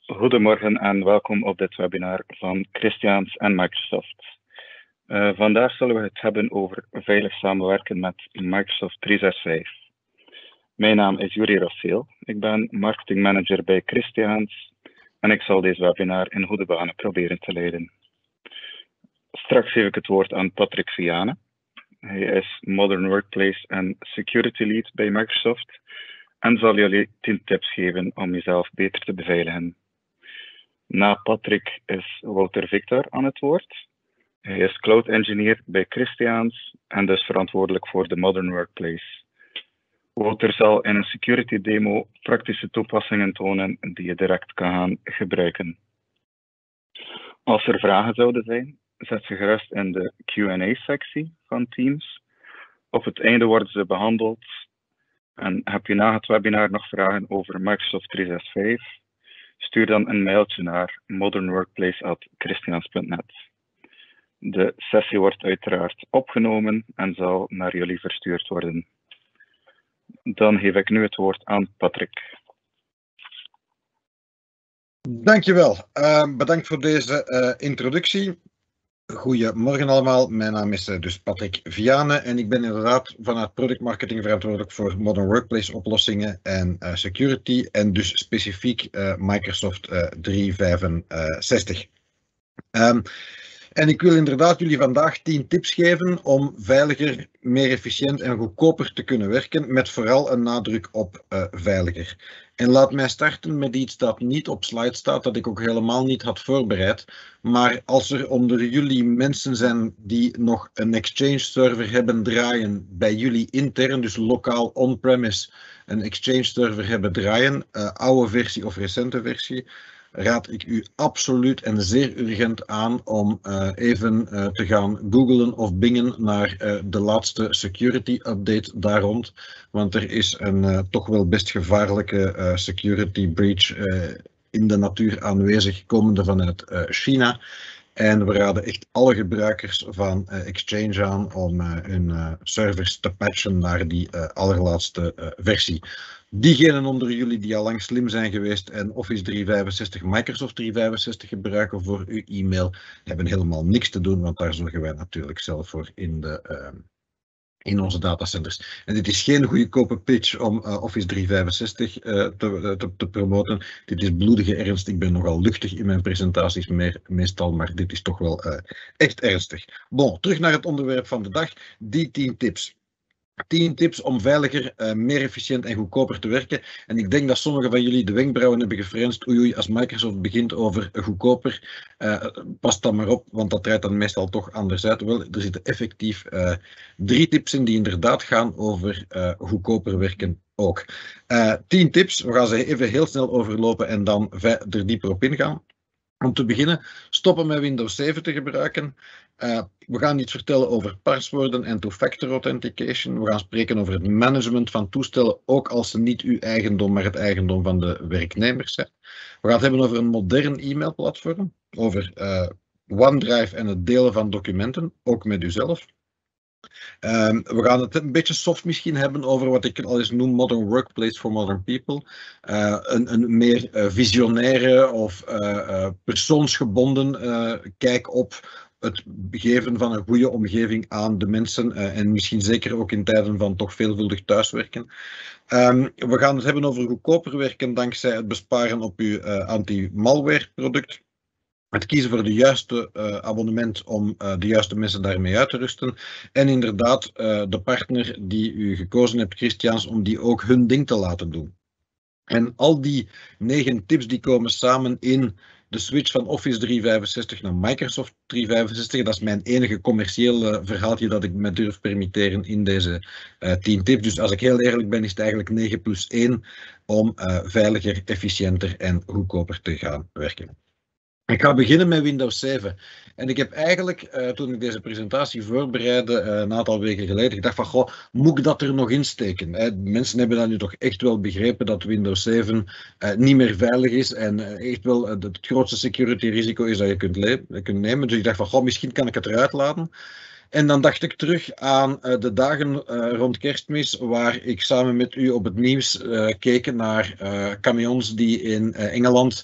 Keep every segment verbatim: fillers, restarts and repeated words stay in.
Goedemorgen en welkom op dit webinar van Christiaans en Microsoft. Uh, vandaag zullen we het hebben over veilig samenwerken met Microsoft driehonderdzesenzestig. Mijn naam is Yuri Rosseel. Ik ben marketingmanager bij Christiaans en ik zal deze webinar in goede banen proberen te leiden. Straks geef ik het woord aan Patrick Viane. Hij is Modern Workplace en Security Lead bij Microsoft en zal jullie tien tips geven om jezelf beter te beveiligen. Na Patrick is Wouter Victor aan het woord. Hij is Cloud Engineer bij Christiaans en dus verantwoordelijk voor de Modern Workplace. Wouter zal in een security demo praktische toepassingen tonen die je direct kan gaan gebruiken. Als er vragen zouden zijn, zet ze gerust in de Q en A-sectie van Teams. Op het einde worden ze behandeld. En heb je na het webinar nog vragen over Microsoft driehonderdzesenzestig? Stuur dan een mailtje naar modernworkplace at christiaans punt net. De sessie wordt uiteraard opgenomen en zal naar jullie verstuurd worden. Dan geef ik nu het woord aan Patrick. Dankjewel. Uh, bedankt voor deze uh, introductie. Goedemorgen allemaal, mijn naam is uh, dus Patrick Viane en ik ben inderdaad vanuit product marketing verantwoordelijk voor Modern Workplace oplossingen en uh, security en dus specifiek uh, Microsoft uh, driehonderdvijfenzestig. Um, en ik wil inderdaad jullie vandaag tien tips geven om veiliger, meer efficiënt en goedkoper te kunnen werken, met vooral een nadruk op uh, veiliger. En laat mij starten met iets dat niet op slide staat, dat ik ook helemaal niet had voorbereid. Maar als er onder jullie mensen zijn die nog een Exchange server hebben draaien bij jullie intern, dus lokaal on-premise een Exchange server hebben draaien, uh, oude versie of recente versie, raad ik u absoluut en zeer urgent aan om uh, even uh, te gaan googlen of bingen naar uh, de laatste security update daar rond. Want er is een uh, toch wel best gevaarlijke uh, security breach uh, in de natuur aanwezig, komende vanuit uh, China. En we raden echt alle gebruikers van uh, Exchange aan om uh, hun uh, servers te patchen naar die uh, allerlaatste uh, versie. Diegenen onder jullie die al lang slim zijn geweest en Office driehonderdvijfenzestig, Microsoft driehonderdvijfenzestig gebruiken voor uw e-mail, hebben helemaal niks te doen, want daar zorgen wij natuurlijk zelf voor in, de, uh, in onze datacenters. En dit is geen goedkope pitch om uh, Office driehonderdvijfenzestig uh, te, te, te promoten. Dit is bloedige ernst. Ik ben nogal luchtig in mijn presentaties meer, meestal, maar dit is toch wel uh, echt ernstig. Bon, terug naar het onderwerp van de dag. Die tien tips. tien tips om veiliger, uh, meer efficiënt en goedkoper te werken. En ik denk dat sommigen van jullie de wenkbrauwen hebben gefrenst. Oei oei, als Microsoft begint over goedkoper, uh, pas dan maar op, want dat draait dan meestal toch anders uit. Wel, er zitten effectief uh, drie tips in die inderdaad gaan over uh, goedkoper werken ook. Uh, tien tips, we gaan ze even heel snel overlopen en dan er dieper op ingaan. Om te beginnen, stoppen met Windows zeven te gebruiken. Uh, we gaan iets vertellen over paswoorden en two-factor authentication. We gaan spreken over het management van toestellen, ook als ze niet uw eigendom, maar het eigendom van de werknemers zijn. We gaan het hebben over een modern e-mailplatform, over uh, OneDrive en het delen van documenten, ook met uzelf. Um, we gaan het een beetje soft misschien hebben over wat ik al eens noem Modern Workplace for Modern People. Uh, een, een meer uh, visionaire of uh, uh, persoonsgebonden uh, kijk op het geven van een goede omgeving aan de mensen uh, en misschien zeker ook in tijden van toch veelvuldig thuiswerken. Um, we gaan het hebben over goedkoper werken dankzij het besparen op uw uh, anti-malware product. Het kiezen voor de juiste uh, abonnement om uh, de juiste mensen daarmee uit te rusten. En inderdaad uh, de partner die u gekozen hebt, Christiaans, om die ook hun ding te laten doen. En al die negen tips die komen samen in de switch van Office driehonderdvijfenzestig naar Microsoft driehonderdvijfenzestig. Dat is mijn enige commerciële verhaaltje dat ik me durf permitteren in deze uh, tien tips. Dus als ik heel eerlijk ben, is het eigenlijk negen plus één om uh, veiliger, efficiënter en goedkoper te gaan werken. Ik ga beginnen met Windows zeven. En ik heb eigenlijk, uh, toen ik deze presentatie voorbereidde, uh, een aantal weken geleden, gedacht van, goh, moet ik dat er nog insteken? Hè? Mensen hebben dat nu toch echt wel begrepen dat Windows zeven uh, niet meer veilig is en uh, echt wel uh, het grootste security risico is dat je kunt, kunt nemen. Dus ik dacht van, goh, misschien kan ik het eruit laten. En dan dacht ik terug aan uh, de dagen uh, rond Kerstmis, waar ik samen met u op het nieuws uh, keek naar uh, camions die in uh, Engeland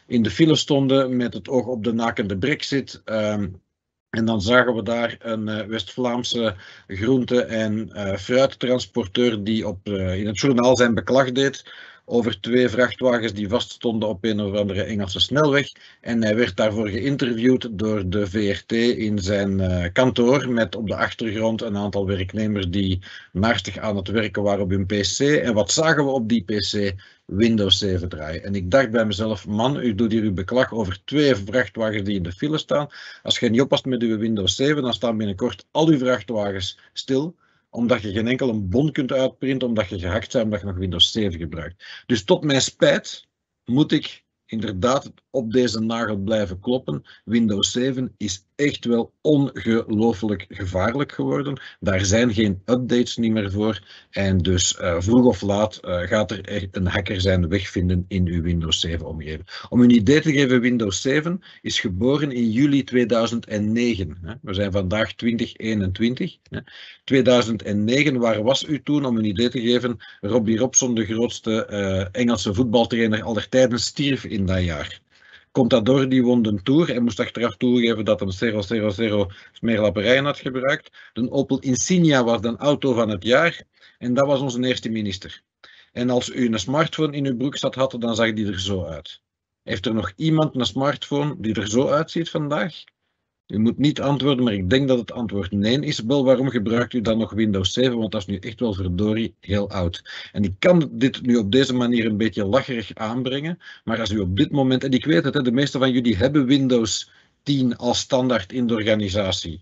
in de file stonden met het oog op de nakende brexit. Um, En dan zagen we daar een uh, West-Vlaamse groente- en uh, fruittransporteur die op, uh, in het journaal zijn beklag deed over twee vrachtwagens die vaststonden op een of andere Engelse snelweg. En hij werd daarvoor geïnterviewd door de V R T in zijn uh, kantoor met op de achtergrond een aantal werknemers die naastig aan het werken waren op hun P C. En wat zagen we op die P C? Windows zeven draaien. En ik dacht bij mezelf, man, u doet hier uw beklag over twee vrachtwagens die in de file staan. Als je niet oppast met uw Windows zeven, dan staan binnenkort al uw vrachtwagens stil, omdat je geen enkel een bon kunt uitprinten, omdat je gehackt bent, omdat je nog Windows zeven gebruikt. Dus tot mijn spijt moet ik inderdaad op deze nagel blijven kloppen. Windows zeven is echt wel ongelooflijk gevaarlijk geworden. Daar zijn geen updates niet meer voor. En dus uh, vroeg of laat uh, gaat er echt een hacker zijn weg vinden in uw Windows zeven omgeving. Om een idee te geven, Windows zeven is geboren in juli tweeduizend negen. Hè. We zijn vandaag twintig eenentwintig. Hè. tweeduizend negen, waar was u toen? Om een idee te geven, Robbie Robson, de grootste uh, Engelse voetbaltrainer aller tijden, stierf in dat jaar. Contador die won de Tour en moest achteraf toegeven dat een zero zero zero smeerlapperijen had gebruikt. De Opel Insignia was de auto van het jaar en dat was onze eerste minister. En als u een smartphone in uw broekzak had, dan zag die er zo uit. Heeft er nog iemand een smartphone die er zo uitziet vandaag? U moet niet antwoorden, maar ik denk dat het antwoord nee is. Wel, waarom gebruikt u dan nog Windows zeven? Want dat is nu echt wel verdorie heel oud. En ik kan dit nu op deze manier een beetje lacherig aanbrengen, maar als u op dit moment, en ik weet het, de meeste van jullie hebben Windows tien als standaard in de organisatie.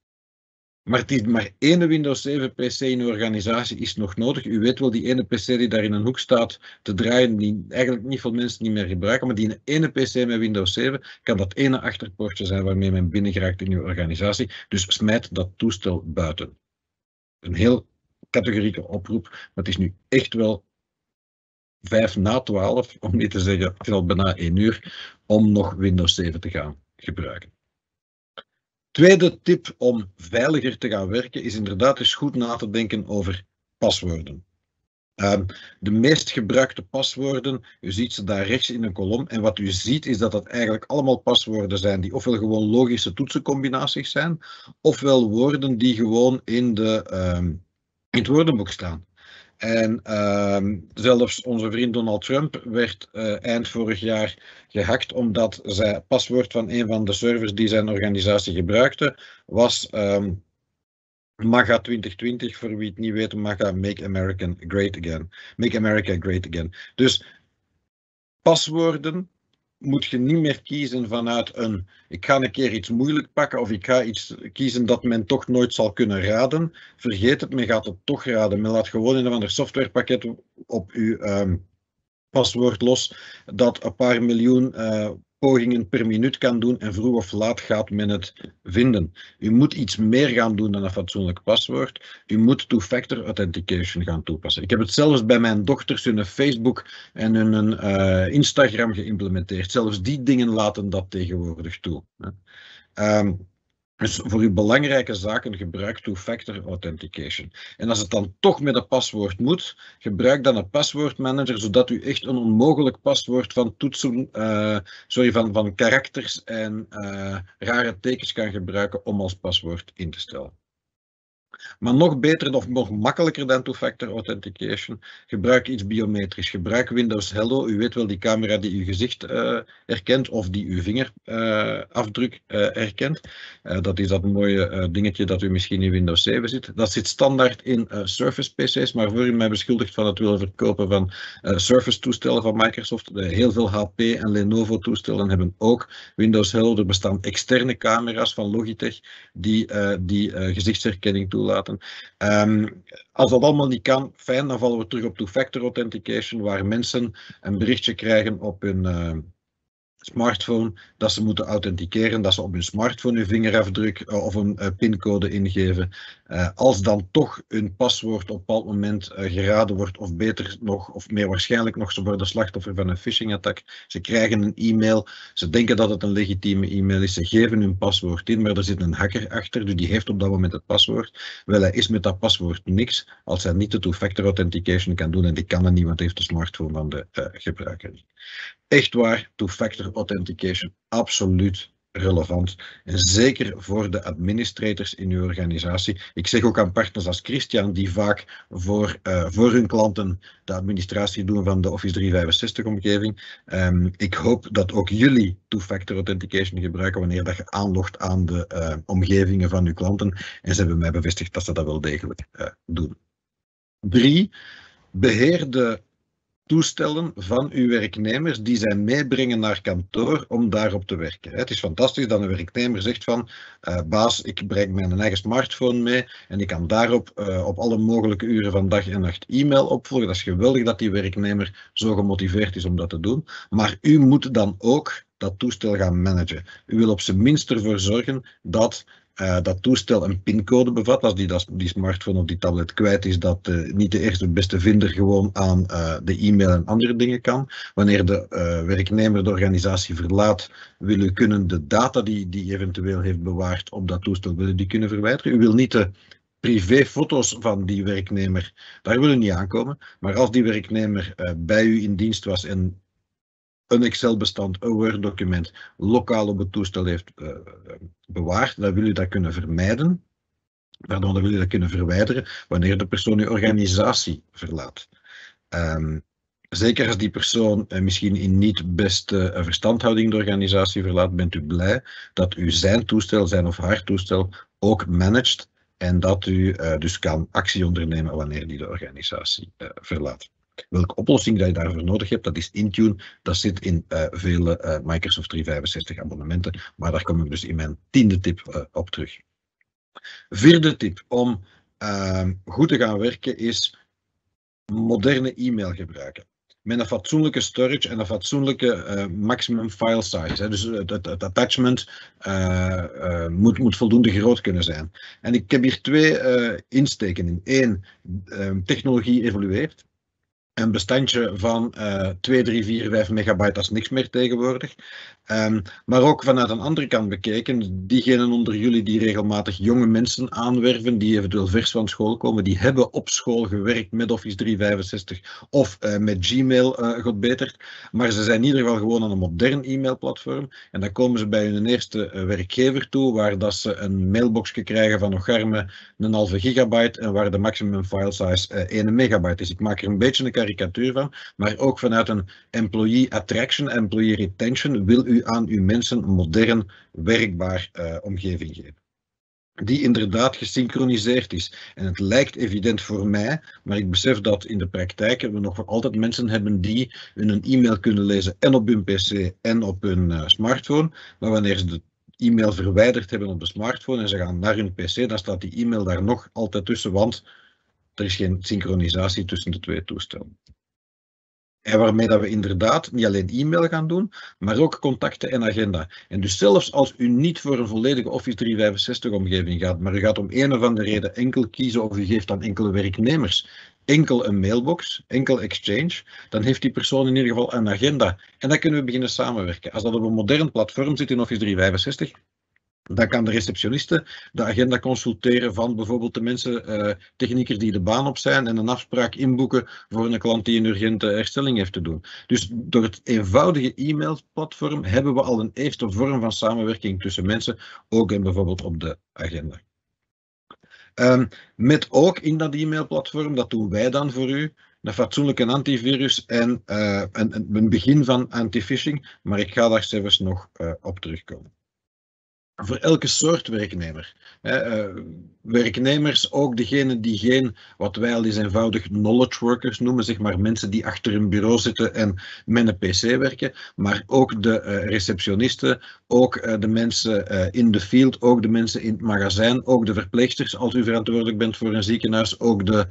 Maar het is maar één Windows zeven P C in uw organisatie is nog nodig. U weet wel, die ene P C die daar in een hoek staat te draaien, die eigenlijk niet veel mensen niet meer gebruiken, maar die ene P C met Windows zeven kan dat ene achterpoortje zijn waarmee men binnengeraakt in uw organisatie. Dus smijt dat toestel buiten. Een heel categorieke oproep, maar het is nu echt wel vijf na twaalf, om niet te zeggen, het is al bijna één uur, om nog Windows zeven te gaan gebruiken. Tweede tip om veiliger te gaan werken is inderdaad eens goed na te denken over paswoorden. Uh, de meest gebruikte paswoorden, u ziet ze daar rechts in een kolom en wat u ziet is dat dat eigenlijk allemaal paswoorden zijn die ofwel gewoon logische toetsencombinaties zijn, ofwel woorden die gewoon in, de, uh, in het woordenboek staan. En uh, zelfs onze vriend Donald Trump werd uh, eind vorig jaar gehackt omdat zijn paswoord van een van de servers die zijn organisatie gebruikte was um, MAGA twintig twintig, voor wie het niet weet, MAGA Make America Great Again. Make America Great Again. Dus paswoorden moet je niet meer kiezen vanuit een, ik ga een keer iets moeilijk pakken of ik ga iets kiezen dat men toch nooit zal kunnen raden. Vergeet het, men gaat het toch raden. Men laat gewoon in een ander softwarepakket op uw um, paswoord los dat een paar miljoen uh, pogingen per minuut kan doen en vroeg of laat gaat men het vinden. U moet iets meer gaan doen dan een fatsoenlijk paswoord. U moet two-factor authentication gaan toepassen. Ik heb het zelfs bij mijn dochters hun Facebook en hun uh, Instagram geïmplementeerd. Zelfs die dingen laten dat tegenwoordig toe. Um, Dus voor uw belangrijke zaken gebruik two-factor authentication. En als het dan toch met een paswoord moet, gebruik dan een paswoordmanager, zodat u echt een onmogelijk paswoord van toetsen, uh, sorry, van, van karakters en uh, rare tekens kan gebruiken om als paswoord in te stellen. Maar nog beter of nog makkelijker dan two-factor authentication, gebruik iets biometrisch. Gebruik Windows Hello. U weet wel, die camera die uw gezicht uh, herkent of die uw vingerafdruk uh, uh, herkent. Uh, dat is dat mooie uh, dingetje dat u misschien in Windows zeven zit. Dat zit standaard in uh, Surface P C's, maar voor u mij beschuldigt van het willen verkopen van uh, Surface toestellen van Microsoft. Uh, heel veel H P en Lenovo toestellen hebben ook Windows Hello. Er bestaan externe camera's van Logitech die, uh, die uh, gezichtsherkenning toelaten. Um, als dat allemaal niet kan, fijn, dan vallen we terug op two-factor authentication, waar mensen een berichtje krijgen op hun uh, smartphone dat ze moeten authenticeren, dat ze op hun smartphone hun vingerafdruk uh, of een uh, pincode ingeven. Uh, als dan toch hun paswoord op een bepaald moment uh, geraden wordt, of beter nog, of meer waarschijnlijk nog, ze worden slachtoffer van een phishing-attack. Ze krijgen een e-mail, ze denken dat het een legitieme e-mail is, ze geven hun paswoord in, maar er zit een hacker achter, dus die heeft op dat moment het paswoord. Wel, hij is met dat paswoord niks, als hij niet de two-factor authentication kan doen, en die kan het niet, want hij heeft de smartphone van de uh, gebruiker niet. echt waar, two-factor authentication, absoluut relevant. En zeker voor de administrators in uw organisatie. Ik zeg ook aan partners als Christian, die vaak voor, uh, voor hun klanten de administratie doen van de Office driehonderdvijfenzestig omgeving. Um, ik hoop dat ook jullie two-factor authentication gebruiken wanneer dat je aanlogt aan de uh, omgevingen van uw klanten. En ze hebben mij bevestigd dat ze dat wel degelijk uh, doen. Drie, beheer de toestellen van uw werknemers die zij meebrengen naar kantoor om daarop te werken. Het is fantastisch dat een werknemer zegt van uh, baas, ik breng mijn eigen smartphone mee en ik kan daarop uh, op alle mogelijke uren van dag en nacht e-mail opvolgen. Dat is geweldig dat die werknemer zo gemotiveerd is om dat te doen. Maar u moet dan ook dat toestel gaan managen. U wil op zijn minst ervoor zorgen dat Uh, dat toestel een pincode bevat. Als die, dat, die smartphone of die tablet kwijt is, dat uh, niet de eerste beste vinder gewoon aan uh, de e-mail en andere dingen kan. Wanneer de uh, werknemer de organisatie verlaat, wil u kunnen de data die die eventueel heeft bewaard op dat toestel, wil u die kunnen verwijderen. U wil niet de privéfoto's van die werknemer, daar wil u niet aankomen. Maar als die werknemer uh, bij u in dienst was en een Excel-bestand, een Word-document, lokaal op het toestel heeft uh, bewaard, dan wil u dat kunnen vermijden. Pardon, dan wil u dat kunnen verwijderen wanneer de persoon uw organisatie verlaat. Um, zeker als die persoon uh, misschien in niet beste uh, verstandhouding de organisatie verlaat, bent u blij dat u zijn toestel, zijn of haar toestel, ook managt en dat u uh, dus kan actie ondernemen wanneer die de organisatie uh, verlaat. Welke oplossing dat je daarvoor nodig hebt, dat is Intune. Dat zit in uh, vele uh, Microsoft driehonderdvijfenzestig abonnementen, maar daar kom ik dus in mijn tiende tip uh, op terug. Vierde tip om uh, goed te gaan werken is moderne e-mail gebruiken. Met een fatsoenlijke storage en een fatsoenlijke uh, maximum file size. Hè. Dus het, het, het attachment uh, uh, moet, moet voldoende groot kunnen zijn. En ik heb hier twee uh, insteken in. Eén, uh, technologie evolueert. Een bestandje van uh, twee, drie, vier, vijf megabyte, dat is niks meer tegenwoordig. Um, maar ook vanuit een andere kant bekeken, diegenen onder jullie die regelmatig jonge mensen aanwerven, die eventueel vers van school komen, die hebben op school gewerkt met Office driehonderdvijfenzestig of uh, met Gmail, uh, god beter. Maar ze zijn in ieder geval gewoon aan een modern e-mailplatform. En dan komen ze bij hun eerste uh, werkgever toe, waar dat ze een mailboxje krijgen van nog garme een halve gigabyte en waar de maximum file size uh, één megabyte is. Ik maak er een beetje een karikatuur van, maar ook vanuit een employee attraction, employee retention, wil u aan uw mensen een modern, werkbaar uh, omgeving geven. Die inderdaad gesynchroniseerd is. En het lijkt evident voor mij, maar ik besef dat in de praktijk we nog altijd mensen hebben die hun e-mail kunnen lezen en op hun pc en op hun uh, smartphone, maar wanneer ze de e-mail verwijderd hebben op de smartphone en ze gaan naar hun pc, dan staat die e-mail daar nog altijd tussen, want er is geen synchronisatie tussen de twee toestellen. En waarmee dat we inderdaad niet alleen e-mail gaan doen, maar ook contacten en agenda. En dus zelfs als u niet voor een volledige Office driehonderdvijfenzestig omgeving gaat, maar u gaat om een of andere reden enkel kiezen of u geeft aan enkele werknemers enkel een mailbox, enkel Exchange, dan heeft die persoon in ieder geval een agenda. En dan kunnen we beginnen samenwerken. Als dat op een modern platform zit in Office driehonderdvijfenzestig, dan kan de receptioniste de agenda consulteren van bijvoorbeeld de mensen, uh, techniekers die de baan op zijn en een afspraak inboeken voor een klant die een urgente herstelling heeft te doen. Dus door het eenvoudige e-mailplatform hebben we al een eerste vorm van samenwerking tussen mensen, ook en bijvoorbeeld op de agenda. Um, met ook in dat e-mailplatform, dat doen wij dan voor u, een fatsoenlijke antivirus en uh, een, een begin van anti-phishing, maar ik ga daar zelfs nog uh, op terugkomen. Voor elke soort werknemer. Hè, uh, werknemers, ook degenen die geen, wat wij al eens eenvoudig knowledge workers noemen, zeg maar mensen die achter een bureau zitten en met een pc werken, maar ook de uh, receptionisten, ook uh, de mensen uh, in de field, ook de mensen in het magazijn, ook de verpleegsters, als u verantwoordelijk bent voor een ziekenhuis, ook de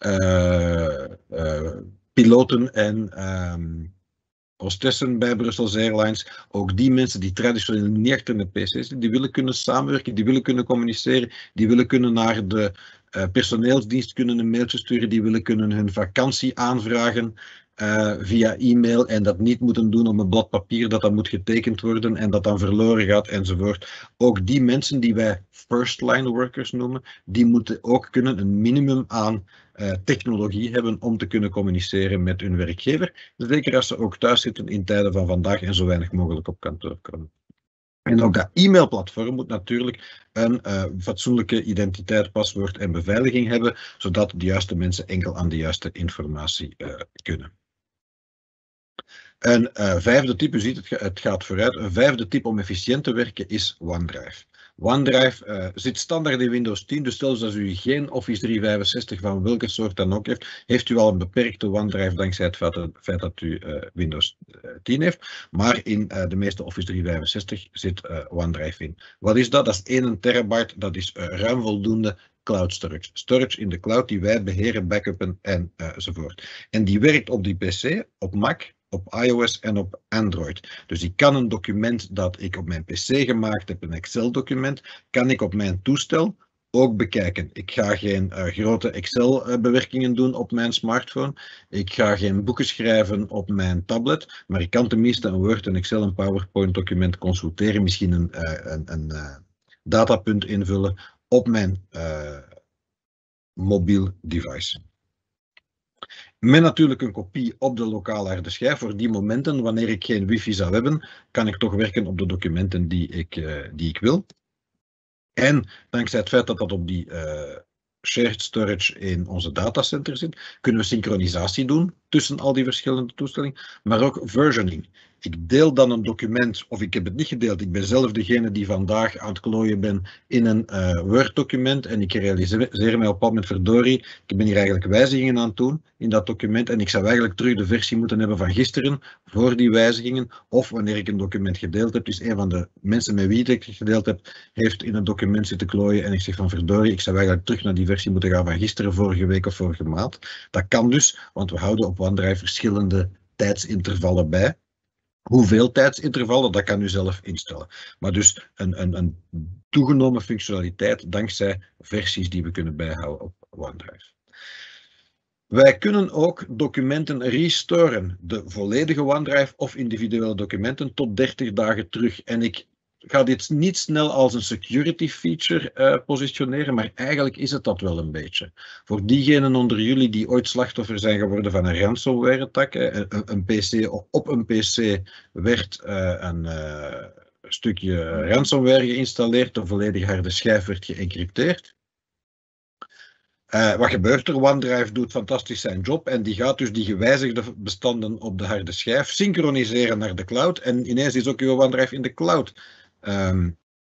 uh, uh, piloten en um, hostessen bij Brussels Airlines, ook die mensen die traditioneel niet achter een pc zitten, die willen kunnen samenwerken, die willen kunnen communiceren, die willen kunnen naar de uh, personeelsdienst kunnen een mailtje sturen, die willen kunnen hun vakantie aanvragen. uh, via e-mail en dat niet moeten doen op een blad papier dat dan moet getekend worden en dat dan verloren gaat enzovoort. Ook die mensen die wij first line workers noemen, die moeten ook kunnen een minimum aan uh, technologie hebben om te kunnen communiceren met hun werkgever. Zeker als ze ook thuis zitten in tijden van vandaag en zo weinig mogelijk op kantoor komen. En ook dat e-mailplatform moet natuurlijk een uh, fatsoenlijke identiteit, paswoord en beveiliging hebben, zodat de juiste mensen enkel aan de juiste informatie uh, kunnen. Een uh, vijfde tip, u ziet het, het gaat vooruit, een vijfde tip om efficiënt te werken is OneDrive. OneDrive uh, zit standaard in Windows tien, dus zelfs als u geen Office driehonderdvijfenzestig van welke soort dan ook heeft, heeft u al een beperkte OneDrive dankzij het feit, het feit dat u uh, Windows tien heeft. Maar in uh, de meeste Office driehonderdvijfenzestig zit uh, OneDrive in. Wat is dat? Dat is één terabyte, dat is uh, ruim voldoende cloud storage. Storage in de cloud die wij beheren, backuppen en, uh, enzovoort. En die werkt op die P C, op Mac, op iOS en op Android. Dus ik kan een document dat ik op mijn P C gemaakt heb, een Excel-document, kan ik op mijn toestel ook bekijken. Ik ga geen uh, grote Excel-bewerkingen doen op mijn smartphone. Ik ga geen boeken schrijven op mijn tablet, maar ik kan tenminste een Word, een Excel, een PowerPoint-document consulteren, misschien een, uh, een, een uh, datapunt invullen op mijn uh, mobiel device. Met natuurlijk een kopie op de lokale harde schijf. Voor die momenten, wanneer ik geen wifi zou hebben, kan ik toch werken op de documenten die ik, uh, die ik wil. En dankzij het feit dat dat op die uh, shared storage in onze datacenter zit, kunnen we synchronisatie doen tussen al die verschillende toestellingen, maar ook versioning. Ik deel dan een document, of ik heb het niet gedeeld, ik ben zelf degene die vandaag aan het klooien ben in een uh, Word-document en ik realiseer mij op een bepaald moment, verdorie, ik ben hier eigenlijk wijzigingen aan het doen in dat document en ik zou eigenlijk terug de versie moeten hebben van gisteren voor die wijzigingen, of wanneer ik een document gedeeld heb, dus een van de mensen met wie ik het gedeeld heb, heeft in een document zitten klooien en ik zeg van verdorie, ik zou eigenlijk terug naar die versie moeten gaan van gisteren, vorige week of vorige maand. Dat kan dus, want we houden op OneDrive verschillende tijdsintervallen bij. Hoeveel tijdsintervallen, dat kan u zelf instellen. Maar dus een, een, een toegenomen functionaliteit dankzij versies die we kunnen bijhouden op OneDrive. Wij kunnen ook documenten restoren, de volledige OneDrive of individuele documenten, tot dertig dagen terug. En ik ga dit niet snel als een security feature uh, positioneren, maar eigenlijk is het dat wel een beetje. Voor diegenen onder jullie die ooit slachtoffer zijn geworden van een ransomware-attack, een, een P C, op een P C werd uh, een uh, stukje ransomware geïnstalleerd, de volledige harde schijf werd geëncrypteerd. Uh, wat gebeurt er? OneDrive doet fantastisch zijn job en die gaat dus die gewijzigde bestanden op de harde schijf synchroniseren naar de cloud en ineens is ook uw OneDrive in de cloud. Um,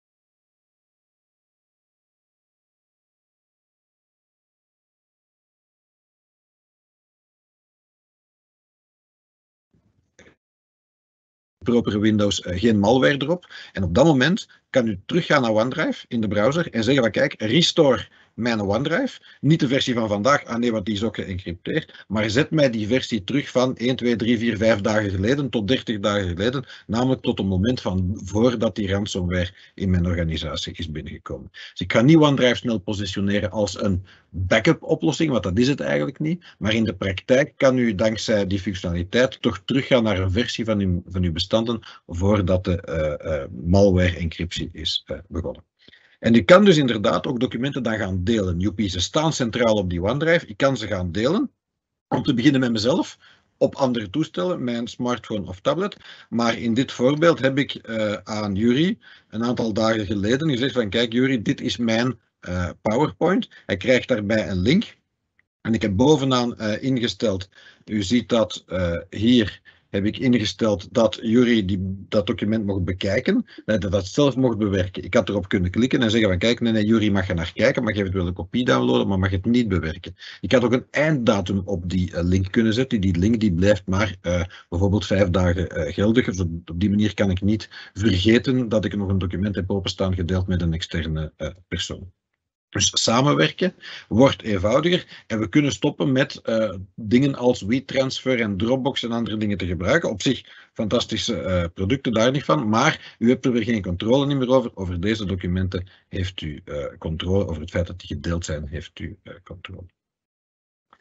propere Windows uh, geen malware erop. En op dat moment kan u teruggaan naar OneDrive in de browser en zeggen van kijk, restore mijn OneDrive. Niet de versie van vandaag, ah nee, want die is ook geëncrypteerd. Maar zet mij die versie terug van één, twee, drie, vier, vijf dagen geleden tot dertig dagen geleden. Namelijk tot het moment van voordat die ransomware in mijn organisatie is binnengekomen. Dus ik ga niet OneDrive snel positioneren als een backup oplossing, want dat is het eigenlijk niet. Maar in de praktijk kan u dankzij die functionaliteit toch teruggaan naar een versie van uw, van uw bestanden voordat de uh, uh, malware encryptie is uh, begonnen. En ik kan dus inderdaad ook documenten dan gaan delen. Joepie, ze staan centraal op die OneDrive. Ik kan ze gaan delen. Om te beginnen met mezelf. Op andere toestellen, mijn smartphone of tablet. Maar in dit voorbeeld heb ik uh, aan Yuri een aantal dagen geleden gezegd van kijk Yuri, dit is mijn uh, PowerPoint. Hij krijgt daarbij een link. En ik heb bovenaan uh, ingesteld, u ziet dat uh, hier heb ik ingesteld dat Yuri die, dat document mocht bekijken, dat hij dat zelf mocht bewerken. Ik had erop kunnen klikken en zeggen van kijk, nee, nee, Yuri mag je naar kijken, mag eventueel een kopie downloaden, maar mag het niet bewerken. Ik had ook een einddatum op die uh, link kunnen zetten. Die link die blijft maar uh, bijvoorbeeld vijf dagen uh, geldig. Dus op, op die manier kan ik niet vergeten dat ik nog een document heb openstaan gedeeld met een externe uh, persoon. Dus samenwerken wordt eenvoudiger en we kunnen stoppen met uh, dingen als WeTransfer en Dropbox en andere dingen te gebruiken. Op zich fantastische uh, producten, daar niet van, maar u hebt er weer geen controle meer over. Over deze documenten heeft u uh, controle, over het feit dat die gedeeld zijn, heeft u uh, controle.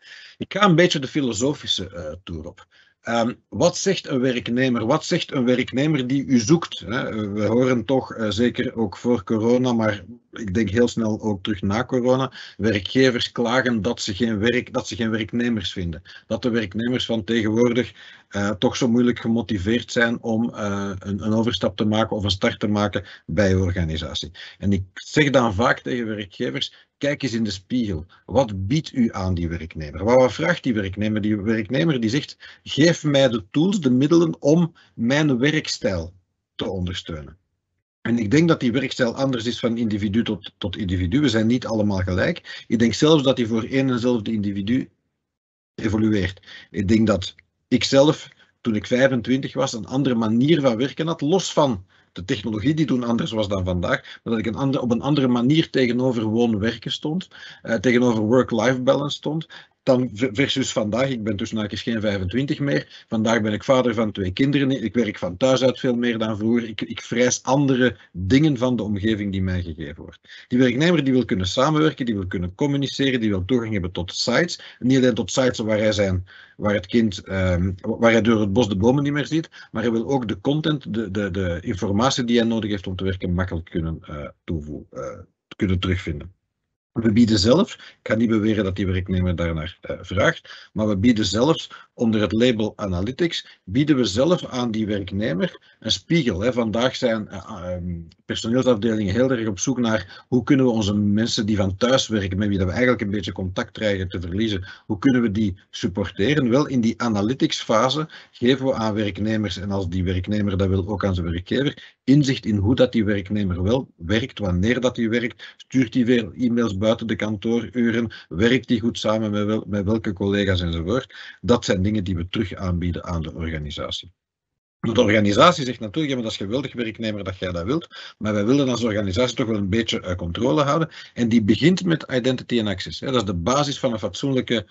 Ik ga een beetje de filosofische uh, toer op. Um, wat zegt een werknemer? Wat zegt een werknemer die u zoekt? Hè? We horen toch, uh, zeker ook voor corona, maar ik denk heel snel ook terug na corona, werkgevers klagen dat ze geen, werk, dat ze geen werknemers vinden. Dat de werknemers van tegenwoordig uh, toch zo moeilijk gemotiveerd zijn om uh, een, een overstap te maken of een start te maken bij een organisatie. En ik zeg dan vaak tegen werkgevers, kijk eens in de spiegel. Wat biedt u aan die werknemer? Wat, wat vraagt die werknemer? Die werknemer die zegt, geef mij de tools, de middelen om mijn werkstijl te ondersteunen. En ik denk dat die werkstijl anders is van individu tot, tot individu. We zijn niet allemaal gelijk. Ik denk zelfs dat die voor één en hetzelfde individu evolueert. Ik denk dat ik zelf, toen ik vijfentwintig was, een andere manier van werken had, los van de technologie die toen anders was dan vandaag, maar dat ik een andere, op een andere manier tegenover woon-werken stond, uh, tegenover work-life balance stond, dan versus vandaag. Ik ben tussen haakjes geen vijfentwintig meer. Vandaag ben ik vader van twee kinderen. Ik werk van thuis uit veel meer dan vroeger. Ik, ik vereis andere dingen van de omgeving die mij gegeven wordt. Die werknemer die wil kunnen samenwerken, die wil kunnen communiceren, die wil toegang hebben tot sites. Niet alleen tot sites waar hij zijn, waar het kind, um, waar hij door het bos de bomen niet meer ziet, maar hij wil ook de content, de, de, de informatie die hij nodig heeft om te werken, makkelijk kunnen uh, toevoegen, uh, kunnen terugvinden. We bieden zelf, ik ga niet beweren dat die werknemer daarnaar uh, vraagt, maar we bieden zelfs onder het label Analytics, bieden we zelf aan die werknemer een spiegel. Hè. Vandaag zijn uh, um, personeelsafdelingen heel erg op zoek naar hoe kunnen we onze mensen die van thuis werken, met wie dat we eigenlijk een beetje contact krijgen te verliezen, hoe kunnen we die supporteren? Wel, in die analytics fase geven we aan werknemers, en als die werknemer dat wil ook aan zijn werkgever, inzicht in hoe dat die werknemer wel werkt, wanneer dat die werkt, stuurt hij veel e-mails buiten de kantooruren, werkt hij goed samen met, wel, met welke collega's enzovoort. Dat zijn dingen die we terug aanbieden aan de organisatie. De organisatie zegt natuurlijk, ja, maar dat is geweldig werknemer dat jij dat wilt, maar wij willen als organisatie toch wel een beetje uh, controle houden. En die begint met identity and access. Hè. Dat is de basis van een fatsoenlijke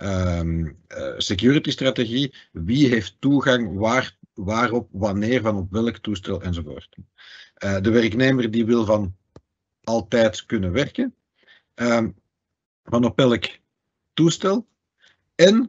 um, uh, security strategie. Wie heeft toegang, waar, waarop, wanneer, van op welk toestel enzovoort. Uh, de werknemer die wil van altijd kunnen werken, um, van op elk toestel en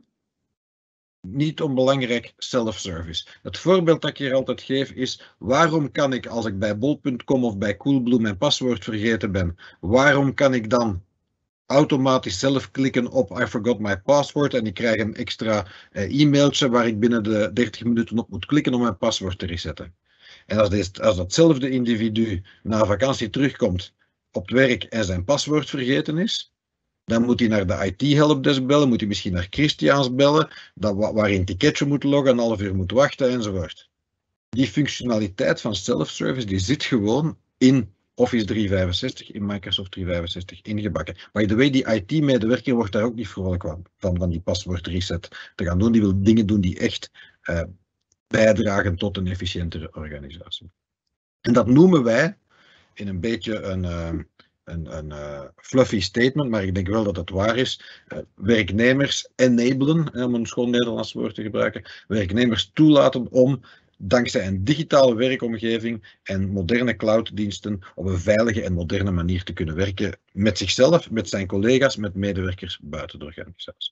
niet onbelangrijk, self-service. Het voorbeeld dat ik hier altijd geef is, waarom kan ik als ik bij bol punt com of bij Coolblue mijn paswoord vergeten ben, waarom kan ik dan automatisch zelf klikken op I forgot my password en ik krijg een extra uh, e-mailtje waar ik binnen de dertig minuten op moet klikken om mijn paswoord te resetten. En als, deze, als datzelfde individu na vakantie terugkomt op het werk en zijn paswoord vergeten is, dan moet hij naar de I T-helpdesk bellen, moet hij misschien naar Christiaans bellen, dat, waarin een ticketje moet loggen, een half uur moet wachten enzovoort. Die functionaliteit van self-service die zit gewoon in Office driehonderdvijfenzestig, in Microsoft driehonderdvijfenzestig ingebakken. By the way, die I T-medewerker wordt daar ook niet vrolijk van, van, van die paswoord reset te gaan doen. Die wil dingen doen die echt uh, bijdragen tot een efficiëntere organisatie. En dat noemen wij in een beetje een... Uh, Een, een uh, fluffy statement, maar ik denk wel dat het waar is. Uh, werknemers enablen, om een schoon Nederlands woord te gebruiken, werknemers toelaten om dankzij een digitale werkomgeving en moderne clouddiensten op een veilige en moderne manier te kunnen werken met zichzelf, met zijn collega's, met medewerkers buiten de organisatie.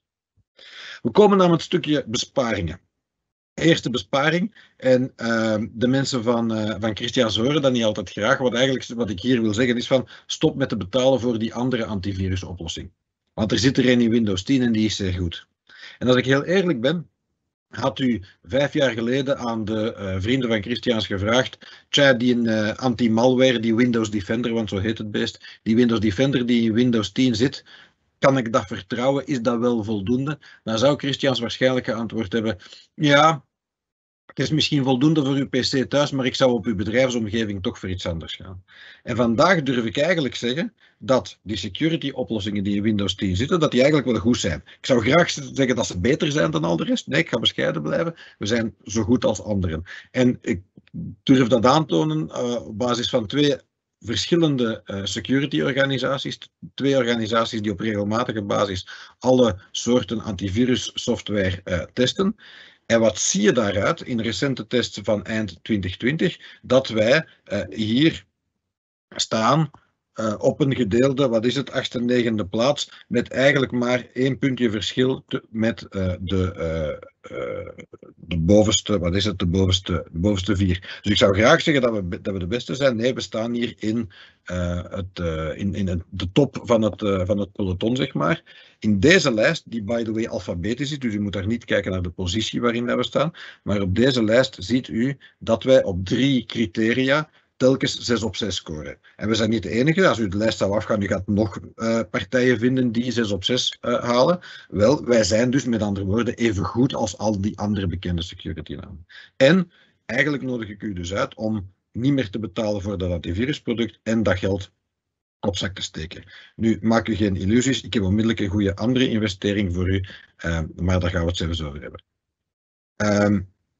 We komen aan het stukje besparingen. Eerste besparing, en uh, de mensen van, uh, van Christiaans horen dat niet altijd graag. Wat, eigenlijk, wat ik hier wil zeggen is van, stop met te betalen voor die andere antivirusoplossing. Want er zit er een in Windows tien en die is zeer goed. En als ik heel eerlijk ben, had u vijf jaar geleden aan de uh, vrienden van Christiaans gevraagd, tja, die uh, anti-malware, die Windows Defender, want zo heet het best, die Windows Defender die in Windows tien zit, kan ik dat vertrouwen? Is dat wel voldoende? Dan zou Christiaans waarschijnlijk geantwoord hebben, ja, het is misschien voldoende voor uw P C thuis, maar ik zou op uw bedrijfsomgeving toch voor iets anders gaan. En vandaag durf ik eigenlijk zeggen dat die security oplossingen die in Windows tien zitten, dat die eigenlijk wel goed zijn. Ik zou graag zeggen dat ze beter zijn dan al de rest. Nee, ik ga bescheiden blijven. We zijn zo goed als anderen. En ik durf dat aantonen uh, op basis van twee verschillende uh, security organisaties, twee organisaties die op regelmatige basis alle soorten antivirus software uh, testen. En wat zie je daaruit in recente tests van eind twintig twintig? Dat wij uh, hier staan uh, op een gedeelde, wat is het, achtste, negende plaats, met eigenlijk maar één puntje verschil te, met uh, de, uh, uh, de bovenste, wat is het, de bovenste, de bovenste vier. Dus ik zou graag zeggen dat we, dat we de beste zijn. Nee, we staan hier in, uh, het, uh, in, in de top van het, uh, van het peloton, zeg maar. In deze lijst, die by the way alfabetisch is, dus u moet daar niet kijken naar de positie waarin we staan, maar op deze lijst ziet u dat wij op drie criteria telkens zes op zes scoren. En we zijn niet de enige. Als u de lijst zou afgaan, u gaat nog uh, partijen vinden die zes op zes uh, halen. Wel, wij zijn dus met andere woorden even goed als al die andere bekende security namen. En eigenlijk nodig ik u dus uit om niet meer te betalen voor dat antivirusproduct en dat geld op zak te steken. Nu, maak u geen illusies. Ik heb onmiddellijk een goede andere investering voor u, uh, maar daar gaan we het zelfs over hebben. Uh,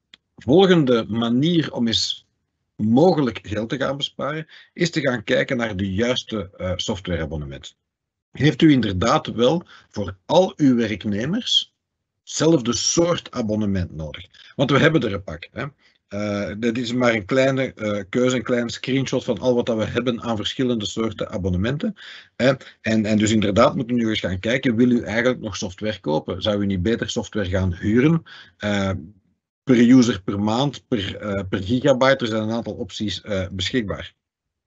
volgende manier om eens mogelijk geld te gaan besparen, is te gaan kijken naar de juiste uh, softwareabonnement. Heeft u inderdaad wel voor al uw werknemers hetzelfde soort abonnement nodig? Want we hebben er een pak. Hè? Uh, dit is maar een kleine uh, keuze, een klein screenshot van al wat dat we hebben aan verschillende soorten abonnementen. Hè? En, en dus inderdaad moeten we nu eens gaan kijken, wil u eigenlijk nog software kopen? Zou u niet beter software gaan huren? Uh, per user per maand, per, uh, per gigabyte, er zijn een aantal opties uh, beschikbaar.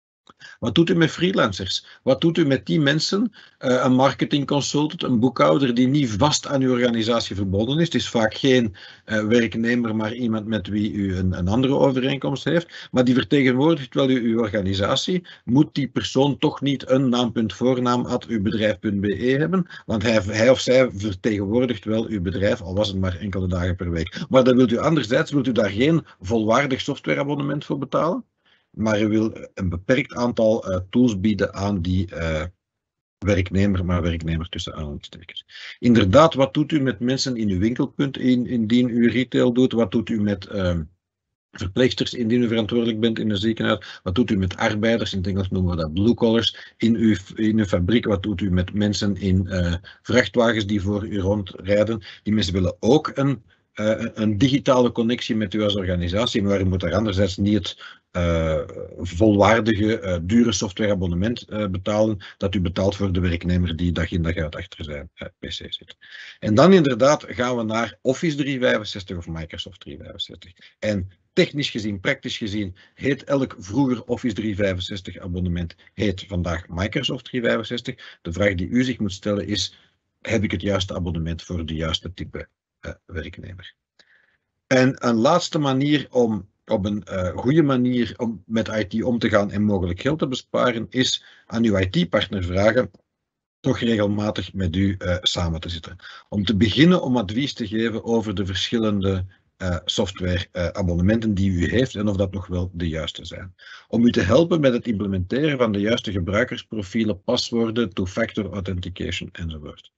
Wat doet u met freelancers? Wat doet u met die mensen, uh, een marketing consultant, een boekhouder die niet vast aan uw organisatie verbonden is? Het is vaak geen uh, werknemer, maar iemand met wie u een, een andere overeenkomst heeft, maar die vertegenwoordigt wel uw, uw organisatie. Moet die persoon toch niet een naam.voornaam at uwbedrijf.be hebben? Want hij, hij of zij vertegenwoordigt wel uw bedrijf, al was het maar enkele dagen per week. Maar dan wilt u anderzijds, wilt u daar geen volwaardig softwareabonnement voor betalen? Maar je wil een beperkt aantal uh, tools bieden aan die uh, werknemer, maar werknemer tussen aanhalingstekens. Inderdaad, wat doet u met mensen in uw winkelpunt, in, indien u retail doet? Wat doet u met uh, verpleegsters, indien u verantwoordelijk bent in een ziekenhuis? Wat doet u met arbeiders, in het Engels noemen we dat blue collars, in uw, in uw fabriek? Wat doet u met mensen in uh, vrachtwagens die voor u rondrijden? Die mensen willen ook een Uh, een digitale connectie met u als organisatie, maar u moet daar anderzijds niet het uh, volwaardige, uh, dure softwareabonnement uh, betalen dat u betaalt voor de werknemer die dag in dag uit achter zijn uh, P C zit. En dan inderdaad gaan we naar Office driehonderdvijfenzestig of Microsoft driehonderdvijfenzestig. En technisch gezien, praktisch gezien, heet elk vroeger Office driehonderdvijfenzestig abonnement heet vandaag Microsoft driehonderdvijfenzestig. De vraag die u zich moet stellen is, heb ik het juiste abonnement voor de juiste type Uh, werknemer. En een laatste manier om op een uh, goede manier om met I T om te gaan en mogelijk geld te besparen, is aan uw I T-partner vragen toch regelmatig met u uh, samen te zitten. Om te beginnen om advies te geven over de verschillende uh, software uh, abonnementen die u heeft en of dat nog wel de juiste zijn. Om u te helpen met het implementeren van de juiste gebruikersprofielen, paswoorden, two-factor authentication enzovoort.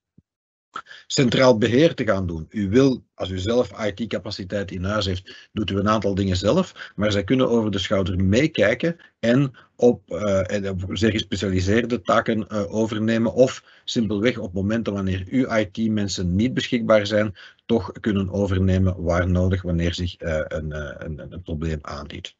Centraal beheer te gaan doen. U wil, als u zelf I T-capaciteit in huis heeft, doet u een aantal dingen zelf, maar zij kunnen over de schouder meekijken en op, uh, en op zeer gespecialiseerde taken uh, overnemen of simpelweg op momenten wanneer uw I T-mensen niet beschikbaar zijn, toch kunnen overnemen waar nodig wanneer zich uh, een, uh, een, een probleem aandient.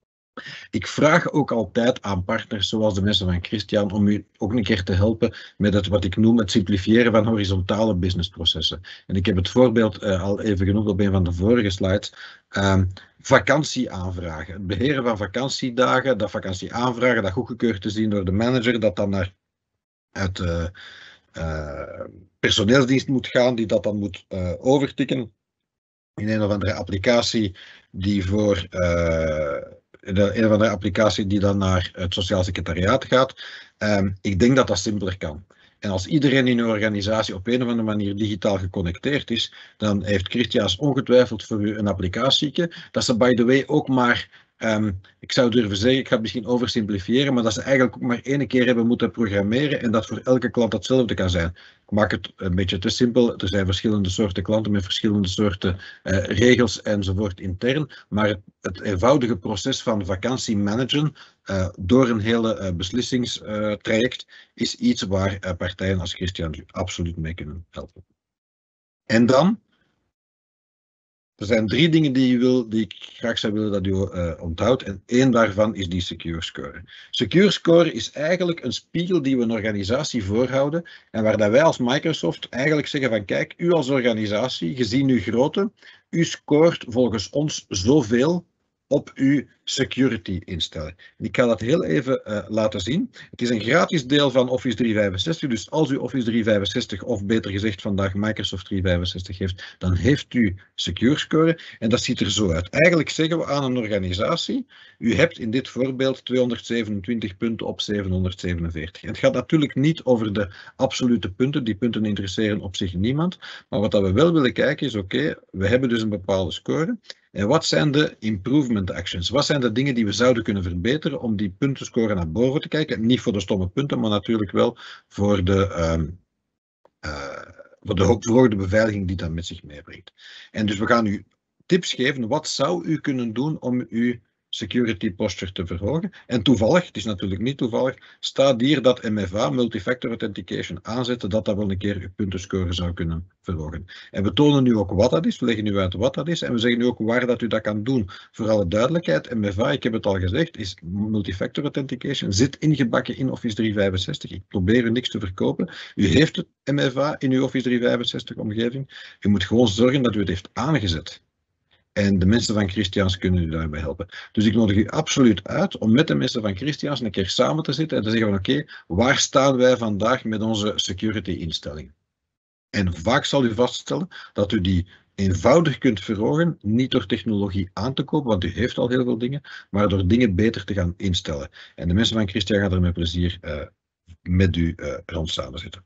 Ik vraag ook altijd aan partners zoals de mensen van Christian om u ook een keer te helpen met het wat ik noem het simplifiëren van horizontale businessprocessen. En ik heb het voorbeeld uh, al even genoemd op een van de vorige slides. Uh, vakantieaanvragen. Het beheren van vakantiedagen, dat vakantieaanvragen, dat goedgekeurd te zien door de manager, dat dan naar het uh, uh, personeelsdienst moet gaan, die dat dan moet uh, overtikken in een of andere applicatie die voor... Uh, De een of andere applicatie die dan naar het sociaal secretariaat gaat. Um, ik denk dat dat simpeler kan. En als iedereen in uw organisatie op een of andere manier digitaal geconnecteerd is, dan heeft Christiaans ongetwijfeld voor u een applicatieke, dat ze by the way ook maar, um, ik zou durven zeggen, ik ga het misschien oversimplifiëren, maar dat ze eigenlijk ook maar één keer hebben moeten programmeren en dat voor elke klant hetzelfde kan zijn. Ik maak het een beetje te simpel, er zijn verschillende soorten klanten met verschillende soorten uh, regels enzovoort intern, maar het, het eenvoudige proces van vakantie managen uh, door een hele uh, beslissingstraject uh, is iets waar uh, partijen als Christian u absoluut mee kunnen helpen. En dan Er zijn drie dingen die, je wil, die ik graag zou willen dat u uh, onthoudt. En één daarvan is die Secure Score. Secure Score is eigenlijk een spiegel die we een organisatie voorhouden. En waar dat wij als Microsoft eigenlijk zeggen van kijk, u als organisatie, gezien uw grootte, u scoort volgens ons zoveel op uw security instelling. Ik ga dat heel even uh, laten zien. Het is een gratis deel van Office driehonderdvijfenzestig, dus als u Office driehonderdvijfenzestig, of beter gezegd vandaag Microsoft driehonderdvijfenzestig heeft, dan heeft u Secure Score en dat ziet er zo uit. Eigenlijk zeggen we aan een organisatie, u hebt in dit voorbeeld tweehonderdzevenentwintig punten op zevenhonderdzevenenveertig. En het gaat natuurlijk niet over de absolute punten, die punten interesseren op zich niemand, maar wat dat we wel willen kijken is, oké, okay, we hebben dus een bepaalde score. En wat zijn de improvement actions? Wat zijn de dingen die we zouden kunnen verbeteren om die puntenscore naar boven te kijken? Niet voor de stomme punten, maar natuurlijk wel voor de, um, uh, voor de verhoogde beveiliging die dat met zich meebrengt. En dus we gaan u tips geven. Wat zou u kunnen doen om uw security posture te verhogen? En toevallig, het is natuurlijk niet toevallig, staat hier dat M F A, Multifactor Authentication, aanzetten, dat dat wel een keer uw puntenscore zou kunnen verhogen. En we tonen nu ook wat dat is, we leggen nu uit wat dat is, en we zeggen nu ook waar dat u dat kan doen. Voor alle duidelijkheid, M F A, ik heb het al gezegd, is Multifactor Authentication, zit ingebakken in Office driehonderdvijfenzestig. Ik probeer u niks te verkopen. U heeft het M F A in uw Office driehonderdvijfenzestig omgeving. U moet gewoon zorgen dat u het heeft aangezet. En de mensen van Christiaans kunnen u daarbij helpen. Dus ik nodig u absoluut uit om met de mensen van Christiaans een keer samen te zitten en te zeggen van oké, okay, waar staan wij vandaag met onze security instellingen? En vaak zal u vaststellen dat u die eenvoudig kunt verhogen, niet door technologie aan te kopen, want u heeft al heel veel dingen, maar door dingen beter te gaan instellen. En de mensen van Christian gaan er met plezier uh, met u uh, rond samen zitten.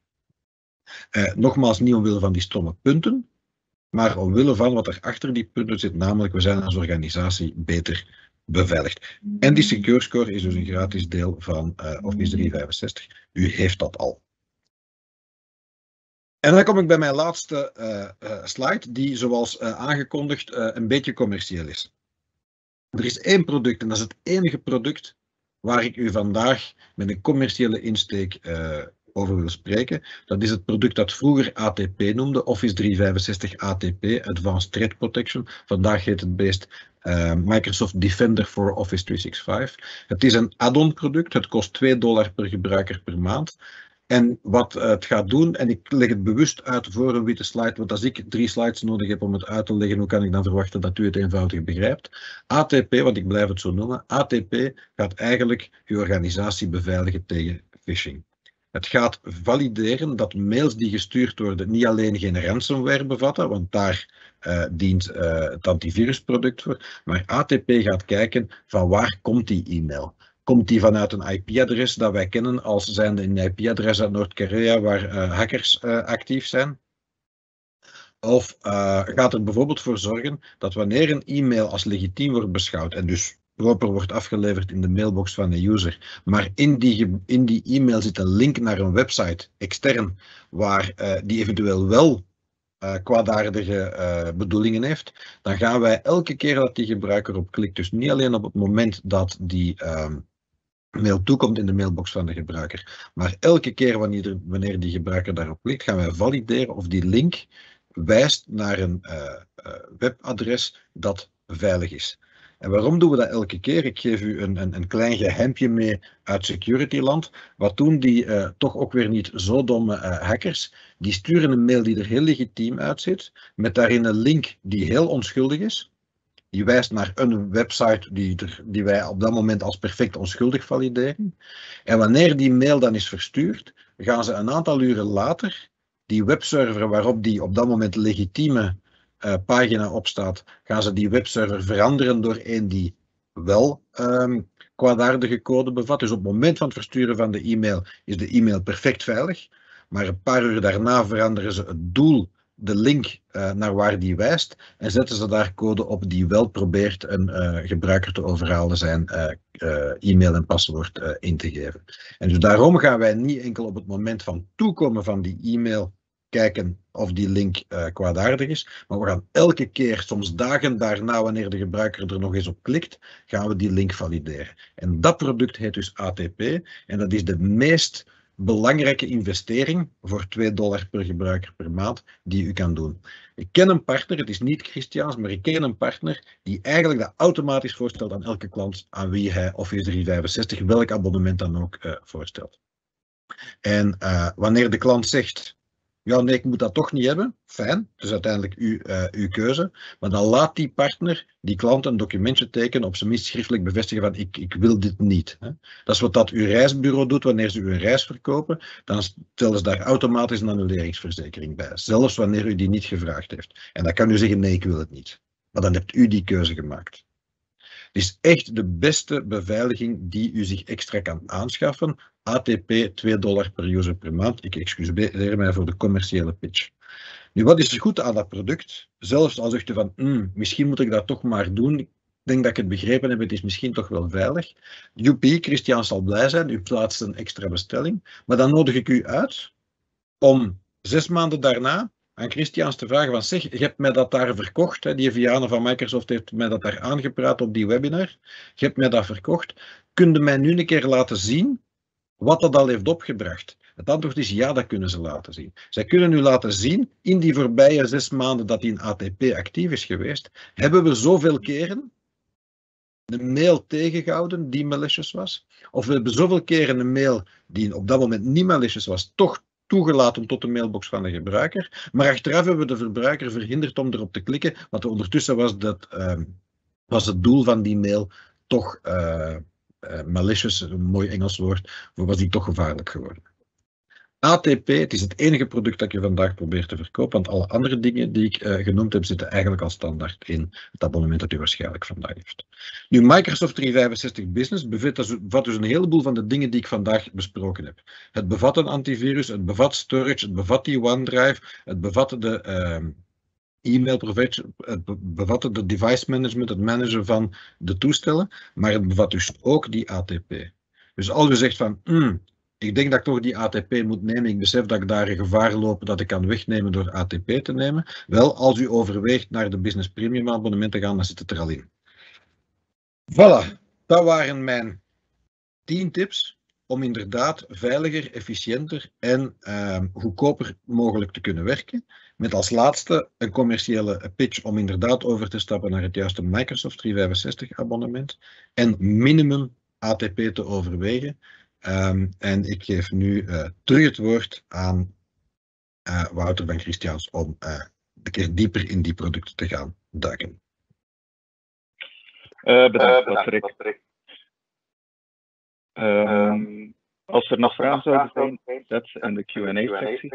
Uh, nogmaals, niet omwille van die stomme punten, maar omwille van wat er achter die punten zit, namelijk we zijn als organisatie beter beveiligd. En die Secure Score is dus een gratis deel van uh, Office driehonderdvijfenzestig. U heeft dat al. En dan kom ik bij mijn laatste uh, uh, slide, die zoals uh, aangekondigd uh, een beetje commercieel is. Er is één product en dat is het enige product waar ik u vandaag met een commerciële insteek uh, over wil spreken. Dat is het product dat vroeger A T P noemde, Office driehonderdvijfenzestig A T P, Advanced Threat Protection. Vandaag heet het beest uh, Microsoft Defender for Office driehonderdzesenzestig. Het is een add-on product, het kost twee dollar per gebruiker per maand. En wat uh, het gaat doen, en ik leg het bewust uit voor een witte slide, want als ik drie slides nodig heb om het uit te leggen, hoe kan ik dan verwachten dat u het eenvoudig begrijpt? A T P, want ik blijf het zo noemen, A T P gaat eigenlijk uw organisatie beveiligen tegen phishing. Het gaat valideren dat mails die gestuurd worden niet alleen geen ransomware bevatten, want daar uh, dient uh, het antivirusproduct voor, maar A T P gaat kijken van waar komt die e-mail. Komt die vanuit een I P-adres dat wij kennen als zijnde een I P-adres uit Noord-Korea waar uh, hackers uh, actief zijn? Of uh, gaat er bijvoorbeeld voor zorgen dat wanneer een e-mail als legitiem wordt beschouwd en dus proper wordt afgeleverd in de mailbox van de user, maar in die, in die e-mail zit een link naar een website extern waar uh, die eventueel wel uh, kwaadaardige uh, bedoelingen heeft, dan gaan wij elke keer dat die gebruiker op klikt, dus niet alleen op het moment dat die uh, mail toekomt in de mailbox van de gebruiker, maar elke keer wanneer, wanneer die gebruiker daarop klikt, gaan wij valideren of die link wijst naar een uh, uh, webadres dat veilig is. En waarom doen we dat elke keer? Ik geef u een, een, een klein geheimpje mee uit securityland. Wat doen die uh, toch ook weer niet zo domme uh, hackers? Die sturen een mail die er heel legitiem uitziet, met daarin een link die heel onschuldig is. Die wijst naar een website die, er, die wij op dat moment als perfect onschuldig valideren. En wanneer die mail dan is verstuurd, gaan ze een aantal uren later die webserver waarop die op dat moment legitieme uh, pagina opstaat, gaan ze die webserver veranderen door een die wel um, kwaadaardige code bevat. Dus op het moment van het versturen van de e-mail is de e-mail perfect veilig. Maar een paar uur daarna veranderen ze het doel, de link uh, naar waar die wijst, en zetten ze daar code op die wel probeert een uh, gebruiker te overhalen zijn uh, uh, e-mail en paswoord uh, in te geven. En dus daarom gaan wij niet enkel op het moment van toekomen van die e-mail kijken of die link uh, kwaadaardig is, maar we gaan elke keer, soms dagen daarna, wanneer de gebruiker er nog eens op klikt, gaan we die link valideren. En dat product heet dus A T P en dat is de meest belangrijke investering voor twee dollar per gebruiker per maand die u kan doen. Ik ken een partner, het is niet Christiaans, maar ik ken een partner die eigenlijk dat automatisch voorstelt aan elke klant aan wie hij Office driehonderdvijfenzestig, welk abonnement dan ook, uh, voorstelt. En uh, wanneer de klant zegt, ja nee, ik moet dat toch niet hebben, fijn, dus uiteindelijk uw, uh, uw keuze, maar dan laat die partner die klant een documentje tekenen, op zijn minst schriftelijk bevestigen van ik, ik wil dit niet. Hè. Dat is wat dat uw reisbureau doet wanneer ze u een reis verkopen, dan stellen ze daar automatisch een annuleringsverzekering bij, zelfs wanneer u die niet gevraagd heeft. En dan kan u zeggen nee, ik wil het niet, maar dan hebt u die keuze gemaakt. Het is echt de beste beveiliging die u zich extra kan aanschaffen. A T P twee dollar per user per maand. Ik excuseer mij voor de commerciële pitch. Nu, wat is er goed aan dat product? Zelfs al zegt u van, mm, misschien moet ik dat toch maar doen. Ik denk dat ik het begrepen heb, het is misschien toch wel veilig. Joepie, Christian zal blij zijn, u plaatst een extra bestelling. Maar dan nodig ik u uit om zes maanden daarna aan Christians te vragen van, zeg, je hebt mij dat daar verkocht, hè, die Vianen van Microsoft heeft mij dat daar aangepraat op die webinar, je hebt mij dat verkocht, kun je mij nu een keer laten zien wat dat al heeft opgebracht? Het antwoord is ja, dat kunnen ze laten zien. Zij kunnen u laten zien, in die voorbije zes maanden dat die in A T P actief is geweest, hebben we zoveel keren een mail tegengehouden die malicious was, of we hebben zoveel keren een mail die op dat moment niet malicious was, toch toegelaten tot de mailbox van de gebruiker, maar achteraf hebben we de verbruiker verhinderd om erop te klikken, want ondertussen was, dat, uh, was het doel van die mail toch uh, uh, malicious, een mooi Engels woord, was die toch gevaarlijk geworden. A T P, het is het enige product dat je vandaag probeert te verkopen, want alle andere dingen die ik uh, genoemd heb, zitten eigenlijk al standaard in het abonnement dat u waarschijnlijk vandaag heeft. Nu, Microsoft driehonderdvijfenzestig Business bevat dus een heleboel van de dingen die ik vandaag besproken heb. Het bevat een antivirus, het bevat storage, het bevat die OneDrive, het bevat de uh, e-mail provider, het bevat de device management, het managen van de toestellen, maar het bevat dus ook die A T P. Dus als u zegt van, mm, ik denk dat ik toch die A T P moet nemen, ik besef dat ik daar een gevaar loop dat ik kan wegnemen door A T P te nemen. Wel, als u overweegt naar de Business Premium abonnement te gaan, dan zit het er al in. Voilà, dat waren mijn tien tips om inderdaad veiliger, efficiënter en uh, goedkoper mogelijk te kunnen werken. Met als laatste een commerciële pitch om inderdaad over te stappen naar het juiste Microsoft driehonderdvijfenzestig abonnement en minimum A T P te overwegen. Um, en ik geef nu uh, terug het woord aan uh, Wouter van Christiaans om uh, een keer dieper in die producten te gaan duiken. Uh, bedankt, Patrick. Um, als er nog vragen zouden zijn, zet ze in de Q en A-sectie.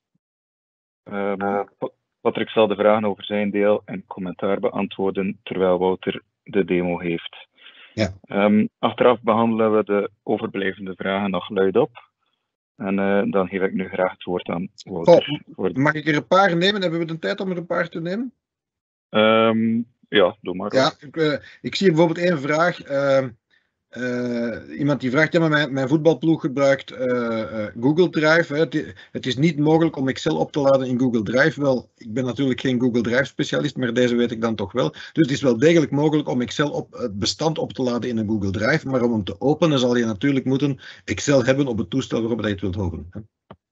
Um, Patrick zal de vragen over zijn deel en commentaar beantwoorden terwijl Wouter de demo heeft. Ja. Um, achteraf behandelen we de overblijvende vragen nog luidop. En uh, dan geef ik nu graag het woord aan Wouter. Oh, mag ik er een paar nemen? Hebben we de tijd om er een paar te nemen? Um, ja, doe maar. Ja, ik, uh, ik zie bijvoorbeeld één vraag. Uh, uh, iemand die vraagt, ja, maar mijn, mijn voetbalploeg gebruikt uh, uh, Google Drive. Hè. Het, het is niet mogelijk om Excel op te laden in Google Drive. Wel, ik ben natuurlijk geen Google Drive specialist, maar deze weet ik dan toch wel. Dus het is wel degelijk mogelijk om Excel op het bestand op te laden in een Google Drive. Maar om hem te openen zal je natuurlijk moeten Excel hebben op het toestel waarop je het wilt openen. Hè.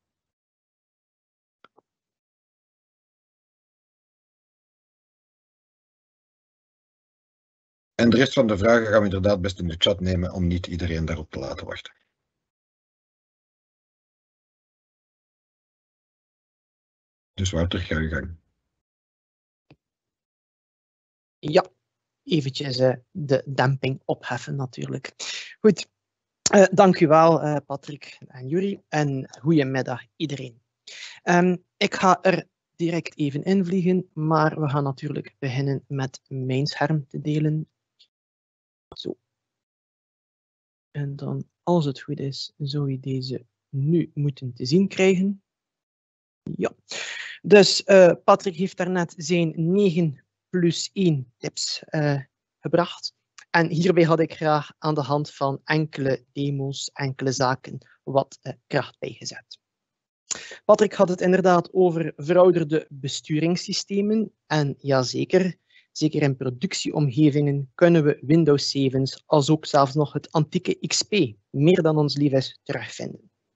En de rest van de vragen gaan we inderdaad best in de chat nemen om niet iedereen daarop te laten wachten. Dus Wouter, ga je gang. Ja, eventjes uh, de demping opheffen natuurlijk. Goed, uh, dank u wel uh, Patrick en Yuri en goedemiddag iedereen. Um, ik ga er direct even invliegen, maar we gaan natuurlijk beginnen met mijn scherm te delen. Zo. En dan, als het goed is, zou je deze nu moeten te zien krijgen. Ja. Dus uh, Patrick heeft daarnet zijn negen plus één tips uh, gebracht. En hierbij had ik graag aan de hand van enkele demo's, enkele zaken, wat uh, kracht bijgezet. Patrick had het inderdaad over verouderde besturingssystemen. En jazeker, zeker in productieomgevingen kunnen we Windows zeven als ook zelfs nog het antieke X P meer dan ons lief is terugvinden.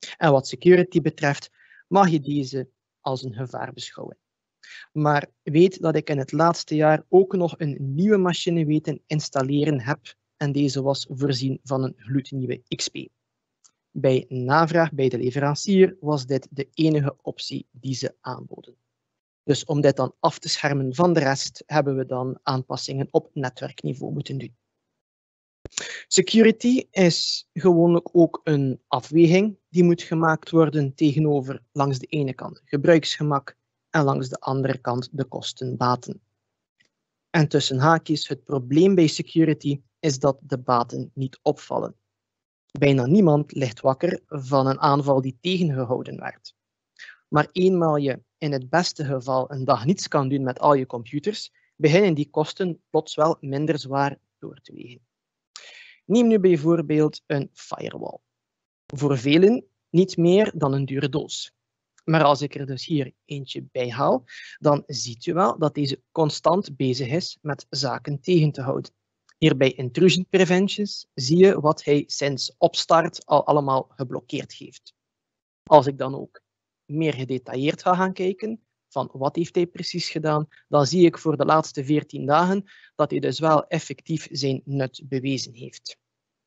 En wat security betreft, mag je deze als een gevaar beschouwen. Maar weet dat ik in het laatste jaar ook nog een nieuwe machine weten installeren heb en deze was voorzien van een gloednieuwe X P. Bij navraag bij de leverancier was dit de enige optie die ze aanboden. Dus om dit dan af te schermen van de rest, hebben we dan aanpassingen op netwerkniveau moeten doen. Security is gewoonlijk ook een afweging die moet gemaakt worden tegenover langs de ene kant gebruiksgemak en langs de andere kant de kosten-baten. En tussen haakjes, het probleem bij security is dat de baten niet opvallen. Bijna niemand ligt wakker van een aanval die tegengehouden werd. Maar eenmaal je in het beste geval een dag niets kan doen met al je computers, beginnen die kosten plots wel minder zwaar door te wegen. Neem nu bijvoorbeeld een firewall. Voor velen niet meer dan een dure doos. Maar als ik er dus hier eentje bij haal, dan ziet u wel dat deze constant bezig is met zaken tegen te houden. Hier bij Intrusion Preventions zie je wat hij sinds opstart al allemaal geblokkeerd heeft. Als ik dan ook meer gedetailleerd ga gaan kijken van wat heeft hij precies gedaan, dan zie ik voor de laatste veertien dagen dat hij dus wel effectief zijn nut bewezen heeft.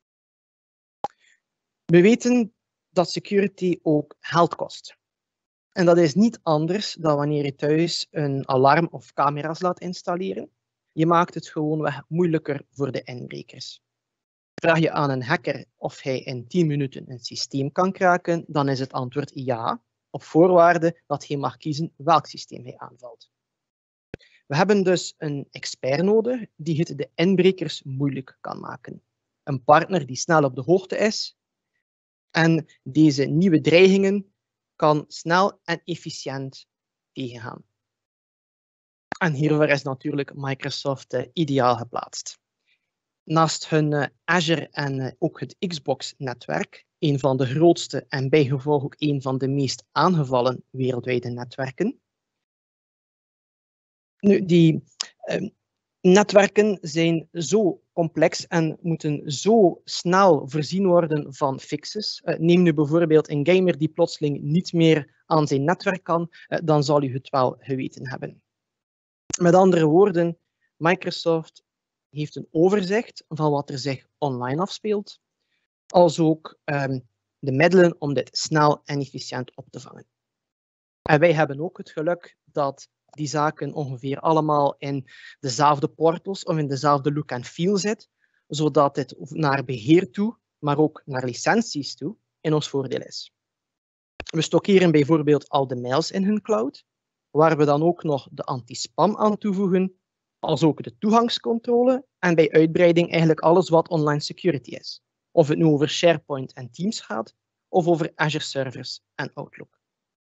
We weten dat security ook geld kost. En dat is niet anders dan wanneer je thuis een alarm of camera's laat installeren. Je maakt het gewoonweg moeilijker voor de inbrekers. Vraag je aan een hacker of hij in tien minuten een systeem kan kraken, dan is het antwoord ja, op voorwaarde dat hij mag kiezen welk systeem hij aanvalt. We hebben dus een expert nodig die het de inbrekers moeilijk kan maken. Een partner die snel op de hoogte is en deze nieuwe dreigingen kan snel en efficiënt tegengaan. En hiervoor is natuurlijk Microsoft uh, ideaal geplaatst. Naast hun uh, Azure en uh, ook het Xbox-netwerk, een van de grootste en bijgevolg ook een van de meest aangevallen wereldwijde netwerken. Nu, die uh, netwerken zijn zo complex en moeten zo snel voorzien worden van fixes. Uh, neem nu bijvoorbeeld een gamer die plotseling niet meer aan zijn netwerk kan, uh, dan zal u het wel geweten hebben. Met andere woorden, Microsoft heeft een overzicht van wat er zich online afspeelt, als ook um, de middelen om dit snel en efficiënt op te vangen. En wij hebben ook het geluk dat die zaken ongeveer allemaal in dezelfde portals of in dezelfde look en feel zit, zodat het naar beheer toe, maar ook naar licenties toe, in ons voordeel is. We stockeren bijvoorbeeld al de mails in hun cloud, waar we dan ook nog de anti-spam aan toevoegen, als ook de toegangscontrole en bij uitbreiding eigenlijk alles wat online security is. Of het nu over SharePoint en Teams gaat, of over Azure Servers en Outlook.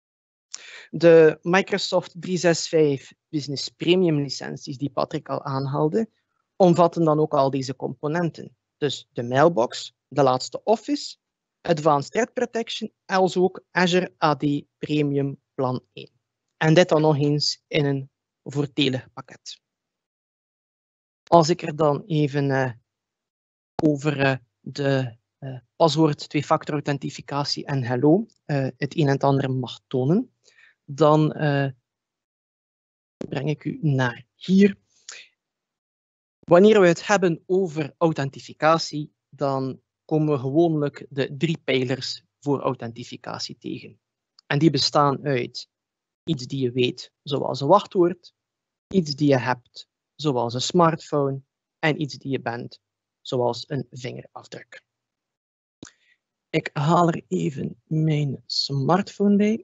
De Microsoft driehonderdzesenzestig Business Premium licenties die Patrick al aanhaalde, omvatten dan ook al deze componenten. Dus de mailbox, de laatste Office, Advanced Threat Protection, als ook Azure A D Premium Plan één. En dit dan nog eens in een voordelig pakket. Als ik er dan even uh, over uh, de uh, paswoord, twee-factor authentificatie en hello uh, het een en het ander mag tonen, dan uh, breng ik u naar hier. Wanneer we het hebben over authentificatie, dan komen we gewoonlijk de drie pijlers voor authentificatie tegen. En die bestaan uit iets die je weet, zoals een wachtwoord, iets die je hebt, zoals een smartphone, en iets die je bent, zoals een vingerafdruk. Ik haal er even mijn smartphone bij.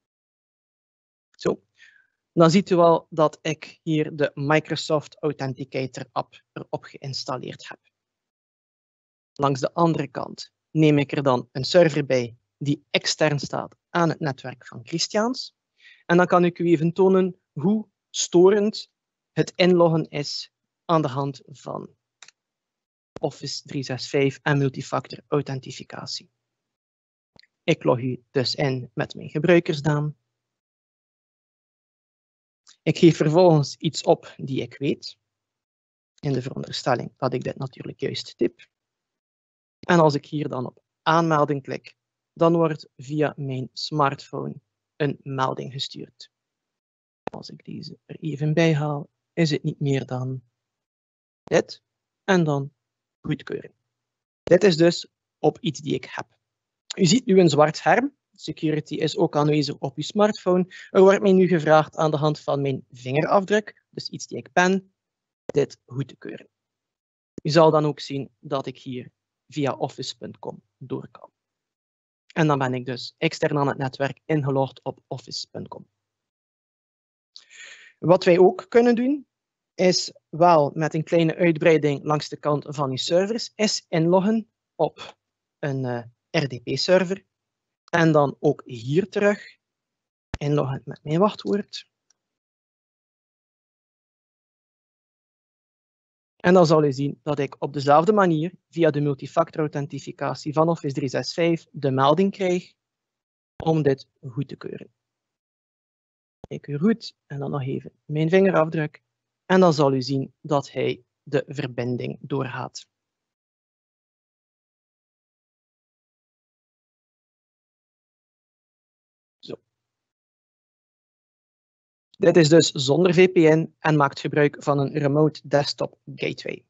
Zo. Dan ziet u wel dat ik hier de Microsoft Authenticator app erop geïnstalleerd heb. Langs de andere kant neem ik er dan een server bij die extern staat aan het netwerk van Christiaans. En dan kan ik u even tonen hoe storend het inloggen is aan de hand van Office driehonderdzesenzestig en multifactor authentificatie. Ik log u dus in met mijn gebruikersnaam. Ik geef vervolgens iets op die ik weet, in de veronderstelling dat ik dit natuurlijk juist typ. En als ik hier dan op aanmelding klik, dan wordt via mijn smartphone een melding gestuurd. Als ik deze er even bij haal, is het niet meer dan dit en dan goedkeuren. Dit is dus op iets die ik heb. U ziet nu een zwart scherm. Security is ook aanwezig op uw smartphone. Er wordt mij nu gevraagd aan de hand van mijn vingerafdruk, dus iets die ik ben, dit goed te keuren. U zal dan ook zien dat ik hier via office punt com door kan. En dan ben ik dus extern aan het netwerk ingelogd op office punt com. Wat wij ook kunnen doen, is wel met een kleine uitbreiding langs de kant van uw servers, is inloggen op een uh, R D P-server. En dan ook hier terug inloggen met mijn wachtwoord. En dan zal u zien dat ik op dezelfde manier via de multifactor authentificatie van Office driehonderdzesenzestig de melding krijg om dit goed te keuren. Ik keur goed en dan nog even mijn vingerafdruk. En dan zal u zien dat hij de verbinding doorgaat. Zo. Dit is dus zonder V P N en maakt gebruik van een remote desktop gateway.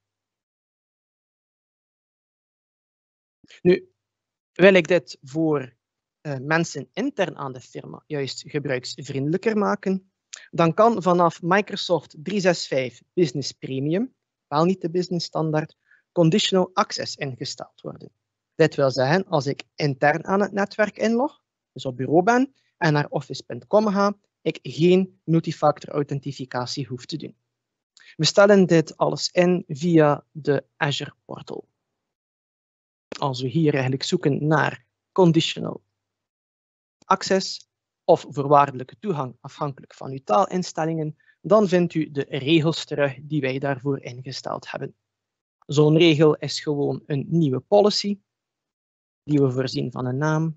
Nu, wil ik dit voor uh, mensen intern aan de firma juist gebruiksvriendelijker maken, dan kan vanaf Microsoft driehonderdzesenzestig Business Premium, wel niet de business standaard, conditional access ingesteld worden. Dit wil zeggen, als ik intern aan het netwerk inlog, dus op bureau ben, en naar office punt com ga, ik geen multifactor authentificatie hoef te doen. We stellen dit alles in via de Azure Portal. Als we hier eigenlijk zoeken naar conditional access of voorwaardelijke toegang afhankelijk van uw taalinstellingen, dan vindt u de regels terug die wij daarvoor ingesteld hebben. Zo'n regel is gewoon een nieuwe policy die we voorzien van een naam.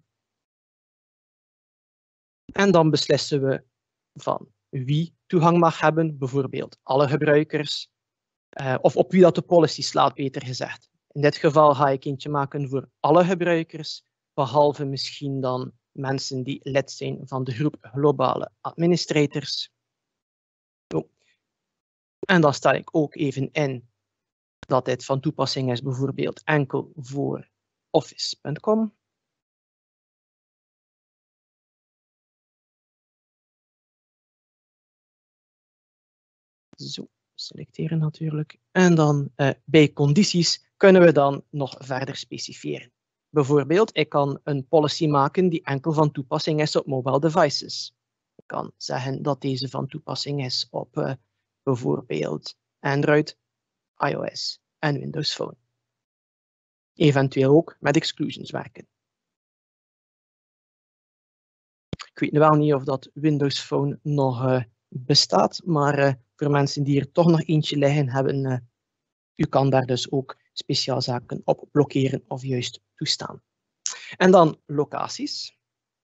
En dan beslissen we van wie toegang mag hebben, bijvoorbeeld alle gebruikers, uh, of op wie dat de policy slaat, beter gezegd. In dit geval ga ik eentje maken voor alle gebruikers, behalve misschien dan mensen die lid zijn van de groep globale administrators. Oh. En dan stel ik ook even in dat dit van toepassing is, bijvoorbeeld enkel voor office punt com. Zo, selecteren natuurlijk. En dan uh, bij condities kunnen we dan nog verder specifieren. Bijvoorbeeld, ik kan een policy maken die enkel van toepassing is op mobile devices. Ik kan zeggen dat deze van toepassing is op uh, bijvoorbeeld Android, iOS en Windows Phone. Eventueel ook met exclusions werken. Ik weet nu wel niet of dat Windows Phone nog uh, bestaat, maar uh, voor mensen die er toch nog eentje liggen hebben, uh, u kan daar dus ook speciaal zaken op blokkeren of juist toestaan. En dan locaties.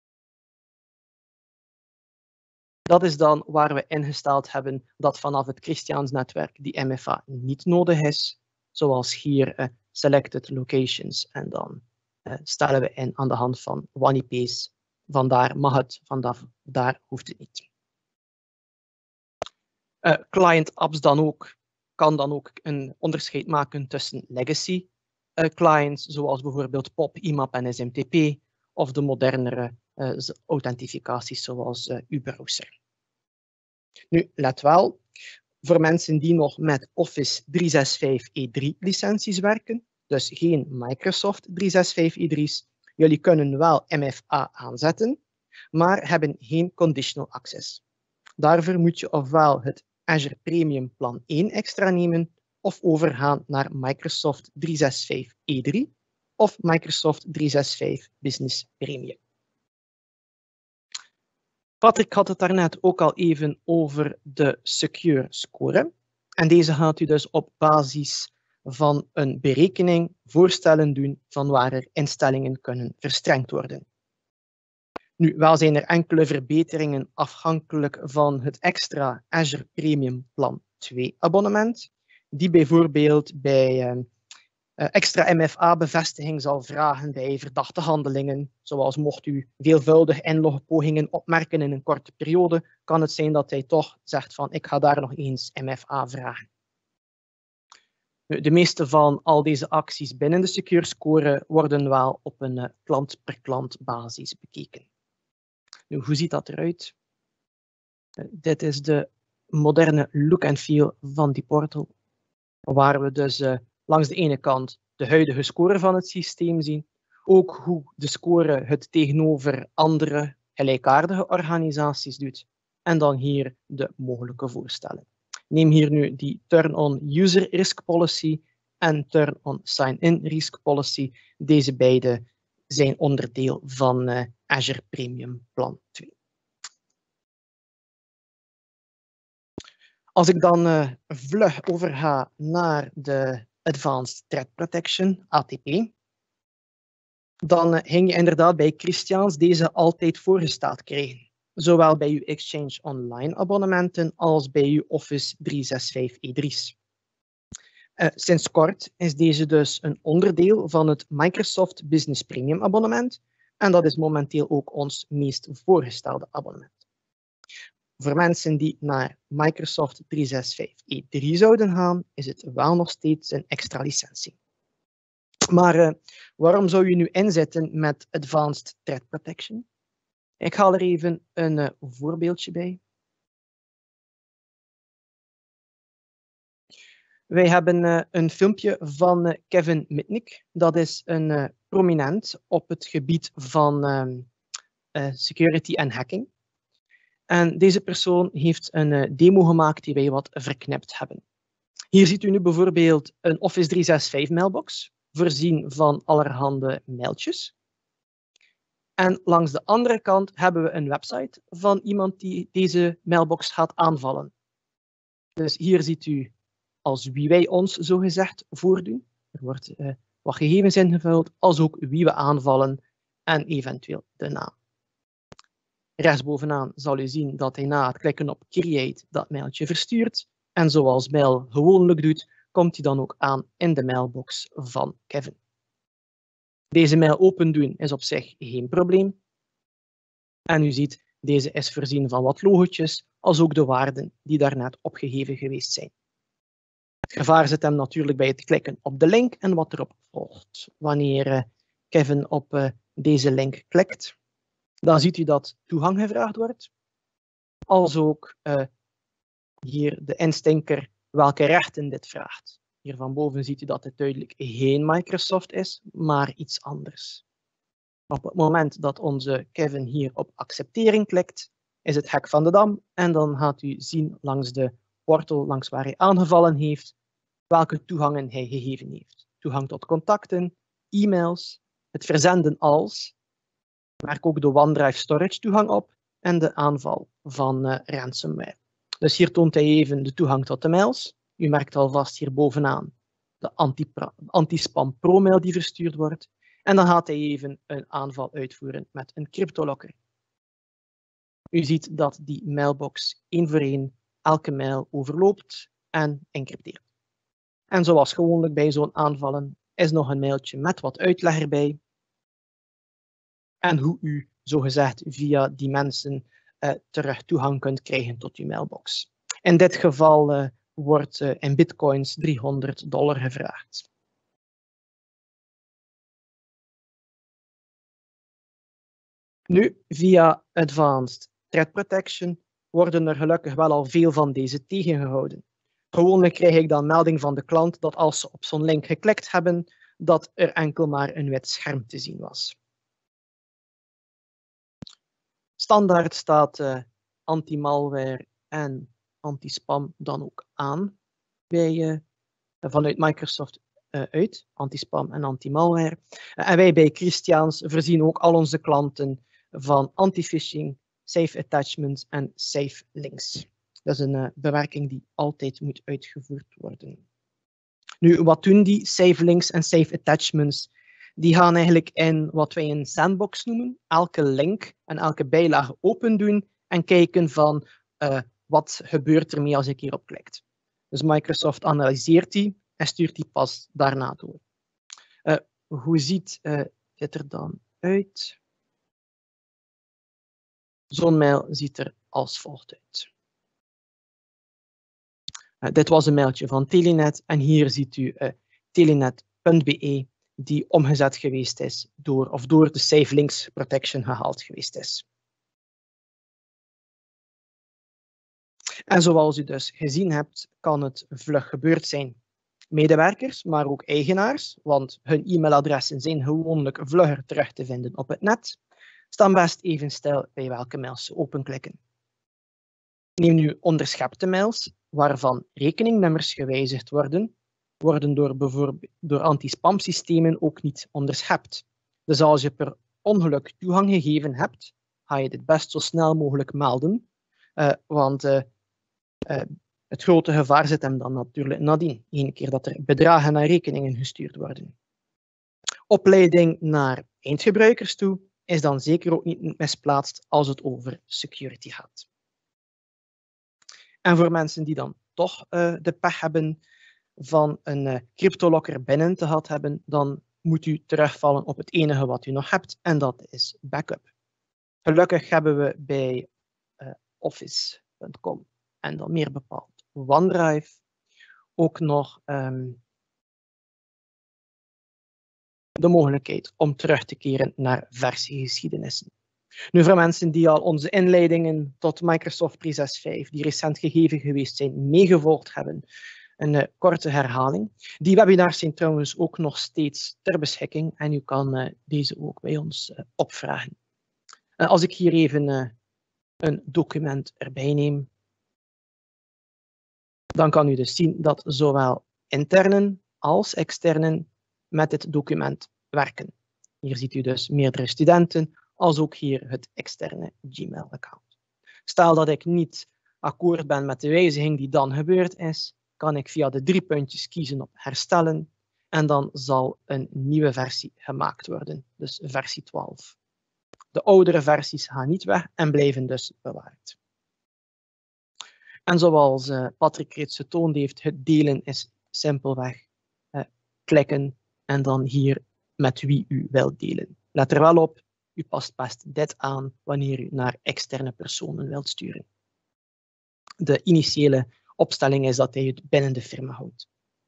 Dat is dan waar we ingesteld hebben dat vanaf het Christiaansnetwerk die M F A niet nodig is, zoals hier uh, selected locations en dan uh, stellen we in aan de hand van one I P's. Vandaar mag het, vandaar daar hoeft het niet. Uh, client apps dan ook, kan dan ook een onderscheid maken tussen legacy uh, clients, zoals bijvoorbeeld P O P, I M A P en S M T P, of de modernere uh, authentificaties zoals uh, uw browser. Nu, let wel, voor mensen die nog met Office driehonderdzesenzestig E drie licenties werken, dus geen Microsoft driehonderdzesenzestig E drie's, jullie kunnen wel M F A aanzetten, maar hebben geen conditional access. Daarvoor moet je ofwel het Azure Premium Plan één extra nemen of overgaan naar Microsoft driehonderdzesenzestig E drie of Microsoft driehonderdzesenzestig Business Premium. Patrick had het daarnet ook al even over de Secure Score. En deze gaat u dus op basis van een berekening voorstellen doen van waar er instellingen kunnen verstrengd worden. Nu, wel zijn er enkele verbeteringen afhankelijk van het extra Azure Premium Plan twee abonnement, die bijvoorbeeld bij uh, Uh, extra M F A-bevestiging zal vragen bij verdachte handelingen, zoals mocht u veelvuldig inlogpogingen opmerken in een korte periode, kan het zijn dat hij toch zegt van ik ga daar nog eens M F A vragen. De meeste van al deze acties binnen de Secure Score worden wel op een klant-per-klant basis bekeken. Nu, hoe ziet dat eruit? Uh, dit is de moderne look and feel van die portal, waar we dus uh, langs de ene kant de huidige score van het systeem zien, ook hoe de score het tegenover andere gelijkaardige organisaties doet, en dan hier de mogelijke voorstellen. Neem hier nu die Turn-on User Risk Policy en Turn-on Sign-in Risk Policy. Deze beide zijn onderdeel van uh, Azure Premium Plan twee. Als ik dan uh, vlug overga naar de Advanced Threat Protection, A T P, dan uh, ging je inderdaad bij Christiaans deze altijd voorgesteld krijgen. Zowel bij uw Exchange Online abonnementen als bij uw Office driehonderdzesenzestig E drie's. Uh, sinds kort is deze dus een onderdeel van het Microsoft Business Premium abonnement en dat is momenteel ook ons meest voorgestelde abonnement. Voor mensen die naar Microsoft driehonderdzesenzestig E drie zouden gaan, is het wel nog steeds een extra licentie. Maar uh, waarom zou je nu inzetten met Advanced Threat Protection? Ik haal er even een uh, voorbeeldje bij. Wij hebben uh, een filmpje van uh, Kevin Mitnick. Dat is een uh, prominent op het gebied van uh, uh, security en hacking. En deze persoon heeft een uh, demo gemaakt die wij wat verknipt hebben. Hier ziet u nu bijvoorbeeld een Office driehonderdzesenzestig mailbox, voorzien van allerhande mailtjes. En langs de andere kant hebben we een website van iemand die deze mailbox gaat aanvallen. Dus hier ziet u als wie wij ons zogezegd voordoen. Er wordt uh, wat gegevens ingevuld, als ook wie we aanvallen en eventueel de naam. Rechtsbovenaan zal u zien dat hij na het klikken op Create dat mailtje verstuurt. En zoals mail gewoonlijk doet, komt hij dan ook aan in de mailbox van Kevin. Deze mail open doen is op zich geen probleem. En u ziet, deze is voorzien van wat logotjes, als ook de waarden die daarnet opgegeven geweest zijn. Het gevaar zit hem natuurlijk bij het klikken op de link en wat erop volgt. Wanneer uh, Kevin op uh, deze link klikt, dan ziet u dat toegang gevraagd wordt. Als ook uh, hier de instinker welke rechten dit vraagt. Hier van boven ziet u dat het duidelijk geen Microsoft is, maar iets anders. Op het moment dat onze Kevin hier op acceptering klikt, is het hek van de dam en dan gaat u zien langs de portal langs waar hij aangevallen heeft, welke toegangen hij gegeven heeft. Toegang tot contacten, e-mails, het verzenden als, merk ook de OneDrive storage toegang op en de aanval van uh, ransomware. Dus hier toont hij even de toegang tot de mails. U merkt alvast hier bovenaan de anti-spam pro-mail die verstuurd wordt. En dan gaat hij even een aanval uitvoeren met een cryptolocker. U ziet dat die mailbox één voor één elke mail overloopt en encrypteert. En zoals gewoonlijk bij zo'n aanvallen is nog een mailtje met wat uitleg erbij. En hoe u zogezegd via die mensen uh, terug toegang kunt krijgen tot uw mailbox. In dit geval uh, wordt uh, in bitcoins driehonderd dollar gevraagd. Nu, via Advanced Threat Protection worden er gelukkig wel al veel van deze tegengehouden. Gewoonlijk krijg ik dan melding van de klant dat als ze op zo'n link geklikt hebben, dat er enkel maar een wit scherm te zien was. Standaard staat uh, anti-malware en anti-spam dan ook aan bij, uh, vanuit Microsoft uh, uit, anti-spam en anti-malware. Uh, en wij bij Christiaans voorzien ook al onze klanten van anti-phishing, safe attachments en safe links. Dat is een uh, bewerking die altijd moet uitgevoerd worden. Nu, wat doen die safe links en safe attachments? Die gaan eigenlijk in wat wij een sandbox noemen. Elke link en elke bijlage open doen en kijken van uh, wat gebeurt er mee als ik hierop klik. Dus Microsoft analyseert die en stuurt die pas daarna door. hoe ziet uh, dit er dan uit? Zo'n mail ziet er als volgt uit. Uh, dit was een mailtje van Telenet en hier ziet u uh, telenet punt be die omgezet geweest is door, of door de Safe Links Protection gehaald geweest is. En zoals u dus gezien hebt, kan het vlug gebeurd zijn. Medewerkers, maar ook eigenaars, want hun e-mailadressen zijn gewoonlijk vlugger terug te vinden op het net, staan best even stil bij welke mails ze openklikken. Neem nu onderschepte mails, waarvan rekeningnummers gewijzigd worden, worden door, bijvoorbeeld door anti-spamsystemen ook niet onderschept. Dus als je per ongeluk toegang gegeven hebt, ga je dit best zo snel mogelijk melden, uh, want uh, uh, het grote gevaar zit hem dan natuurlijk nadien, één keer dat er bedragen naar rekeningen gestuurd worden. Opleiding naar eindgebruikers toe is dan zeker ook niet misplaatst als het over security gaat. En voor mensen die dan toch uh, de pech hebben van een uh, cryptolocker binnen te gehad hebben, dan moet u terugvallen op het enige wat u nog hebt, en dat is backup. Gelukkig hebben we bij uh, office punt com en dan meer bepaald OneDrive ook nog um, de mogelijkheid om terug te keren naar versiegeschiedenissen. Nu, voor mensen die al onze inleidingen tot Microsoft driehonderdzesenzestig, die recent gegeven geweest zijn, meegevolgd hebben, een uh, korte herhaling. Die webinars zijn trouwens ook nog steeds ter beschikking en u kan uh, deze ook bij ons uh, opvragen. Uh, als ik hier even uh, een document erbij neem, dan kan u dus zien dat zowel internen als externen met dit document werken. Hier ziet u dus meerdere studenten, als ook hier het externe Gmail-account. Stel dat ik niet akkoord ben met de wijziging die dan gebeurd is, kan ik via de drie puntjes kiezen op herstellen en dan zal een nieuwe versie gemaakt worden, dus versie twaalf. De oudere versies gaan niet weg en blijven dus bewaard. En zoals uh, Patrick reeds getoond heeft, het delen is simpelweg uh, klikken en dan hier met wie u wilt delen. Let er wel op, u past best dit aan wanneer u naar externe personen wilt sturen. De initiële opstelling is dat hij het binnen de firma houdt.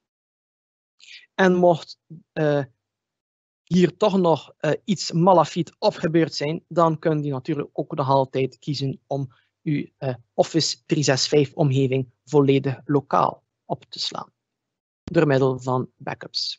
En mocht uh, hier toch nog uh, iets malafiet opgebeurd zijn, dan kunt u natuurlijk ook nog altijd kiezen om uw uh, Office driehonderdzesenzestig omgeving volledig lokaal op te slaan, door middel van backups.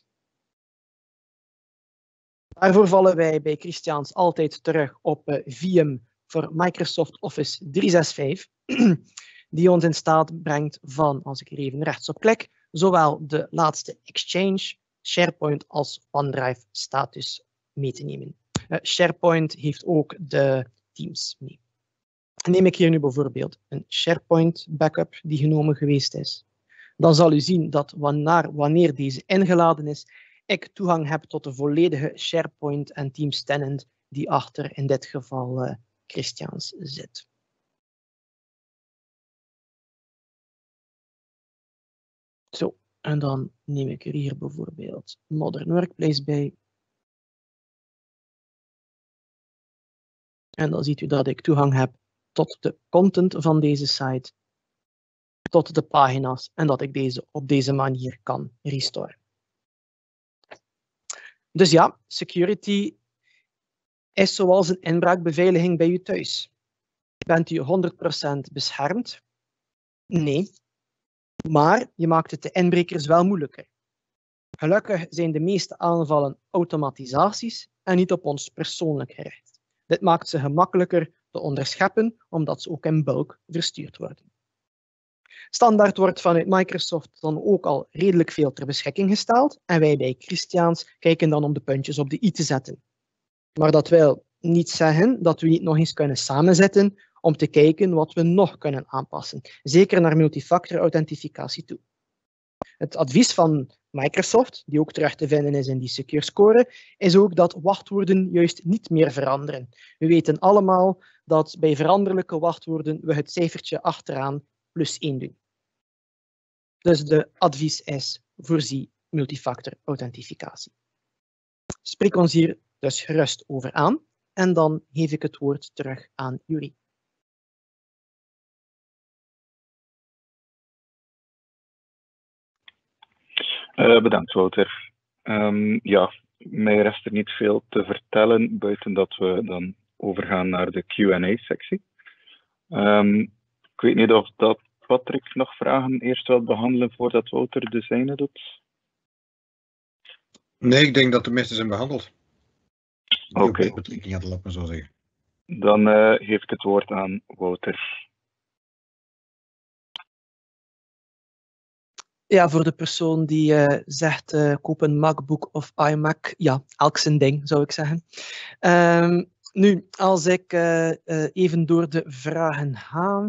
Daarvoor vallen wij bij Christiaans altijd terug op uh, V M voor Microsoft Office driehonderdzesenzestig, die ons in staat brengt van, als ik er even rechts op klik, zowel de laatste Exchange, SharePoint als OneDrive status mee te nemen. Uh, SharePoint heeft ook de Teams mee. Neem ik hier nu bijvoorbeeld een SharePoint backup die genomen geweest is, dan zal u zien dat wanneer, wanneer deze ingeladen is, ik toegang heb tot de volledige SharePoint en Teams tenant die achter in dit geval uh, Christiaans zit. Zo, en dan neem ik er hier bijvoorbeeld Modern Workplace bij. En dan ziet u dat ik toegang heb tot de content van deze site, tot de pagina's en dat ik deze op deze manier kan restoren. Dus ja, security is zoals een inbraakbeveiliging bij u thuis. Bent u honderd procent beschermd? Nee. Maar je maakt het de inbrekers wel moeilijker. Gelukkig zijn de meeste aanvallen automatisaties en niet op ons persoonlijk gericht. Dit maakt ze gemakkelijker te onderscheppen, omdat ze ook in bulk verstuurd worden. Standaard wordt vanuit Microsoft dan ook al redelijk veel ter beschikking gesteld en wij bij Christiaans kijken dan om de puntjes op de i te zetten. Maar dat wil niet zeggen dat we niet nog eens kunnen samenzitten om te kijken wat we nog kunnen aanpassen, zeker naar multifactor authentificatie toe. Het advies van Microsoft, die ook terug te vinden is in die Secure Score, is ook dat wachtwoorden juist niet meer veranderen. We weten allemaal dat bij veranderlijke wachtwoorden we het cijfertje achteraan plus één doen. Dus de advies is voorzie multifactor authentificatie. Spreek ons hier dus gerust over aan. En dan geef ik het woord terug aan Yuri. Uh, bedankt, Wouter. Um, ja, mij rest er niet veel te vertellen, buiten dat we dan overgaan naar de Q en A-sectie. Um, ik weet niet of dat Patrick nog vragen eerst wil behandelen voordat Wouter de zijne doet. Nee, ik denk dat de meeste zijn behandeld. Oké. Okay. Betrekking hadden, laat me zo zeggen. Dan uh, geef ik het woord aan Wouter. Ja, voor de persoon die uh, zegt uh, koop een MacBook of iMac, ja, elk zijn ding, zou ik zeggen. Um, nu, als ik uh, uh, even door de vragen ga.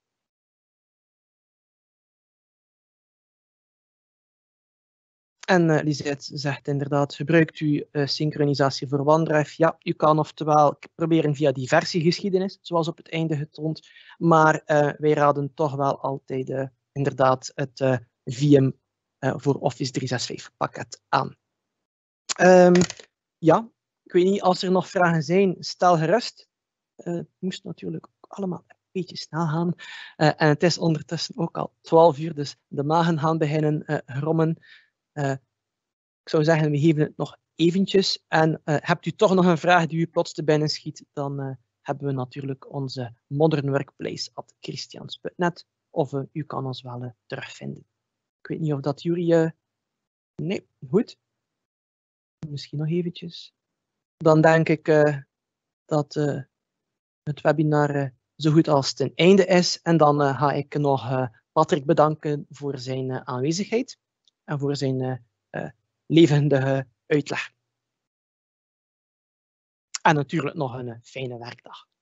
En uh, Lisette zegt inderdaad, gebruikt u uh, synchronisatie voor OneDrive? Ja, u kan oftewel proberen via die versiegeschiedenis, zoals op het einde getoond, maar uh, wij raden toch wel altijd uh, inderdaad het uh, V M uh, voor Office driehonderdzesenzestig pakket aan. Um, ja, ik weet niet, als er nog vragen zijn, stel gerust. Uh, het moest natuurlijk ook allemaal een beetje snel gaan. Uh, en het is ondertussen ook al twaalf uur, dus de magen gaan beginnen uh, grommen. Uh, ik zou zeggen, we geven het nog eventjes. En uh, hebt u toch nog een vraag die u plots te binnen schiet, dan uh, hebben we natuurlijk onze modern workplace at christians punt net. Of uh, u kan ons wel uh, terugvinden. Ik weet niet of dat Yuri... Uh... Nee, goed. Misschien nog eventjes. Dan denk ik uh, dat uh, het webinar uh, zo goed als ten einde is. En dan uh, ga ik nog uh, Patrick bedanken voor zijn uh, aanwezigheid. En voor zijn uh, uh, levendige uitleg. En natuurlijk nog een uh, fijne werkdag.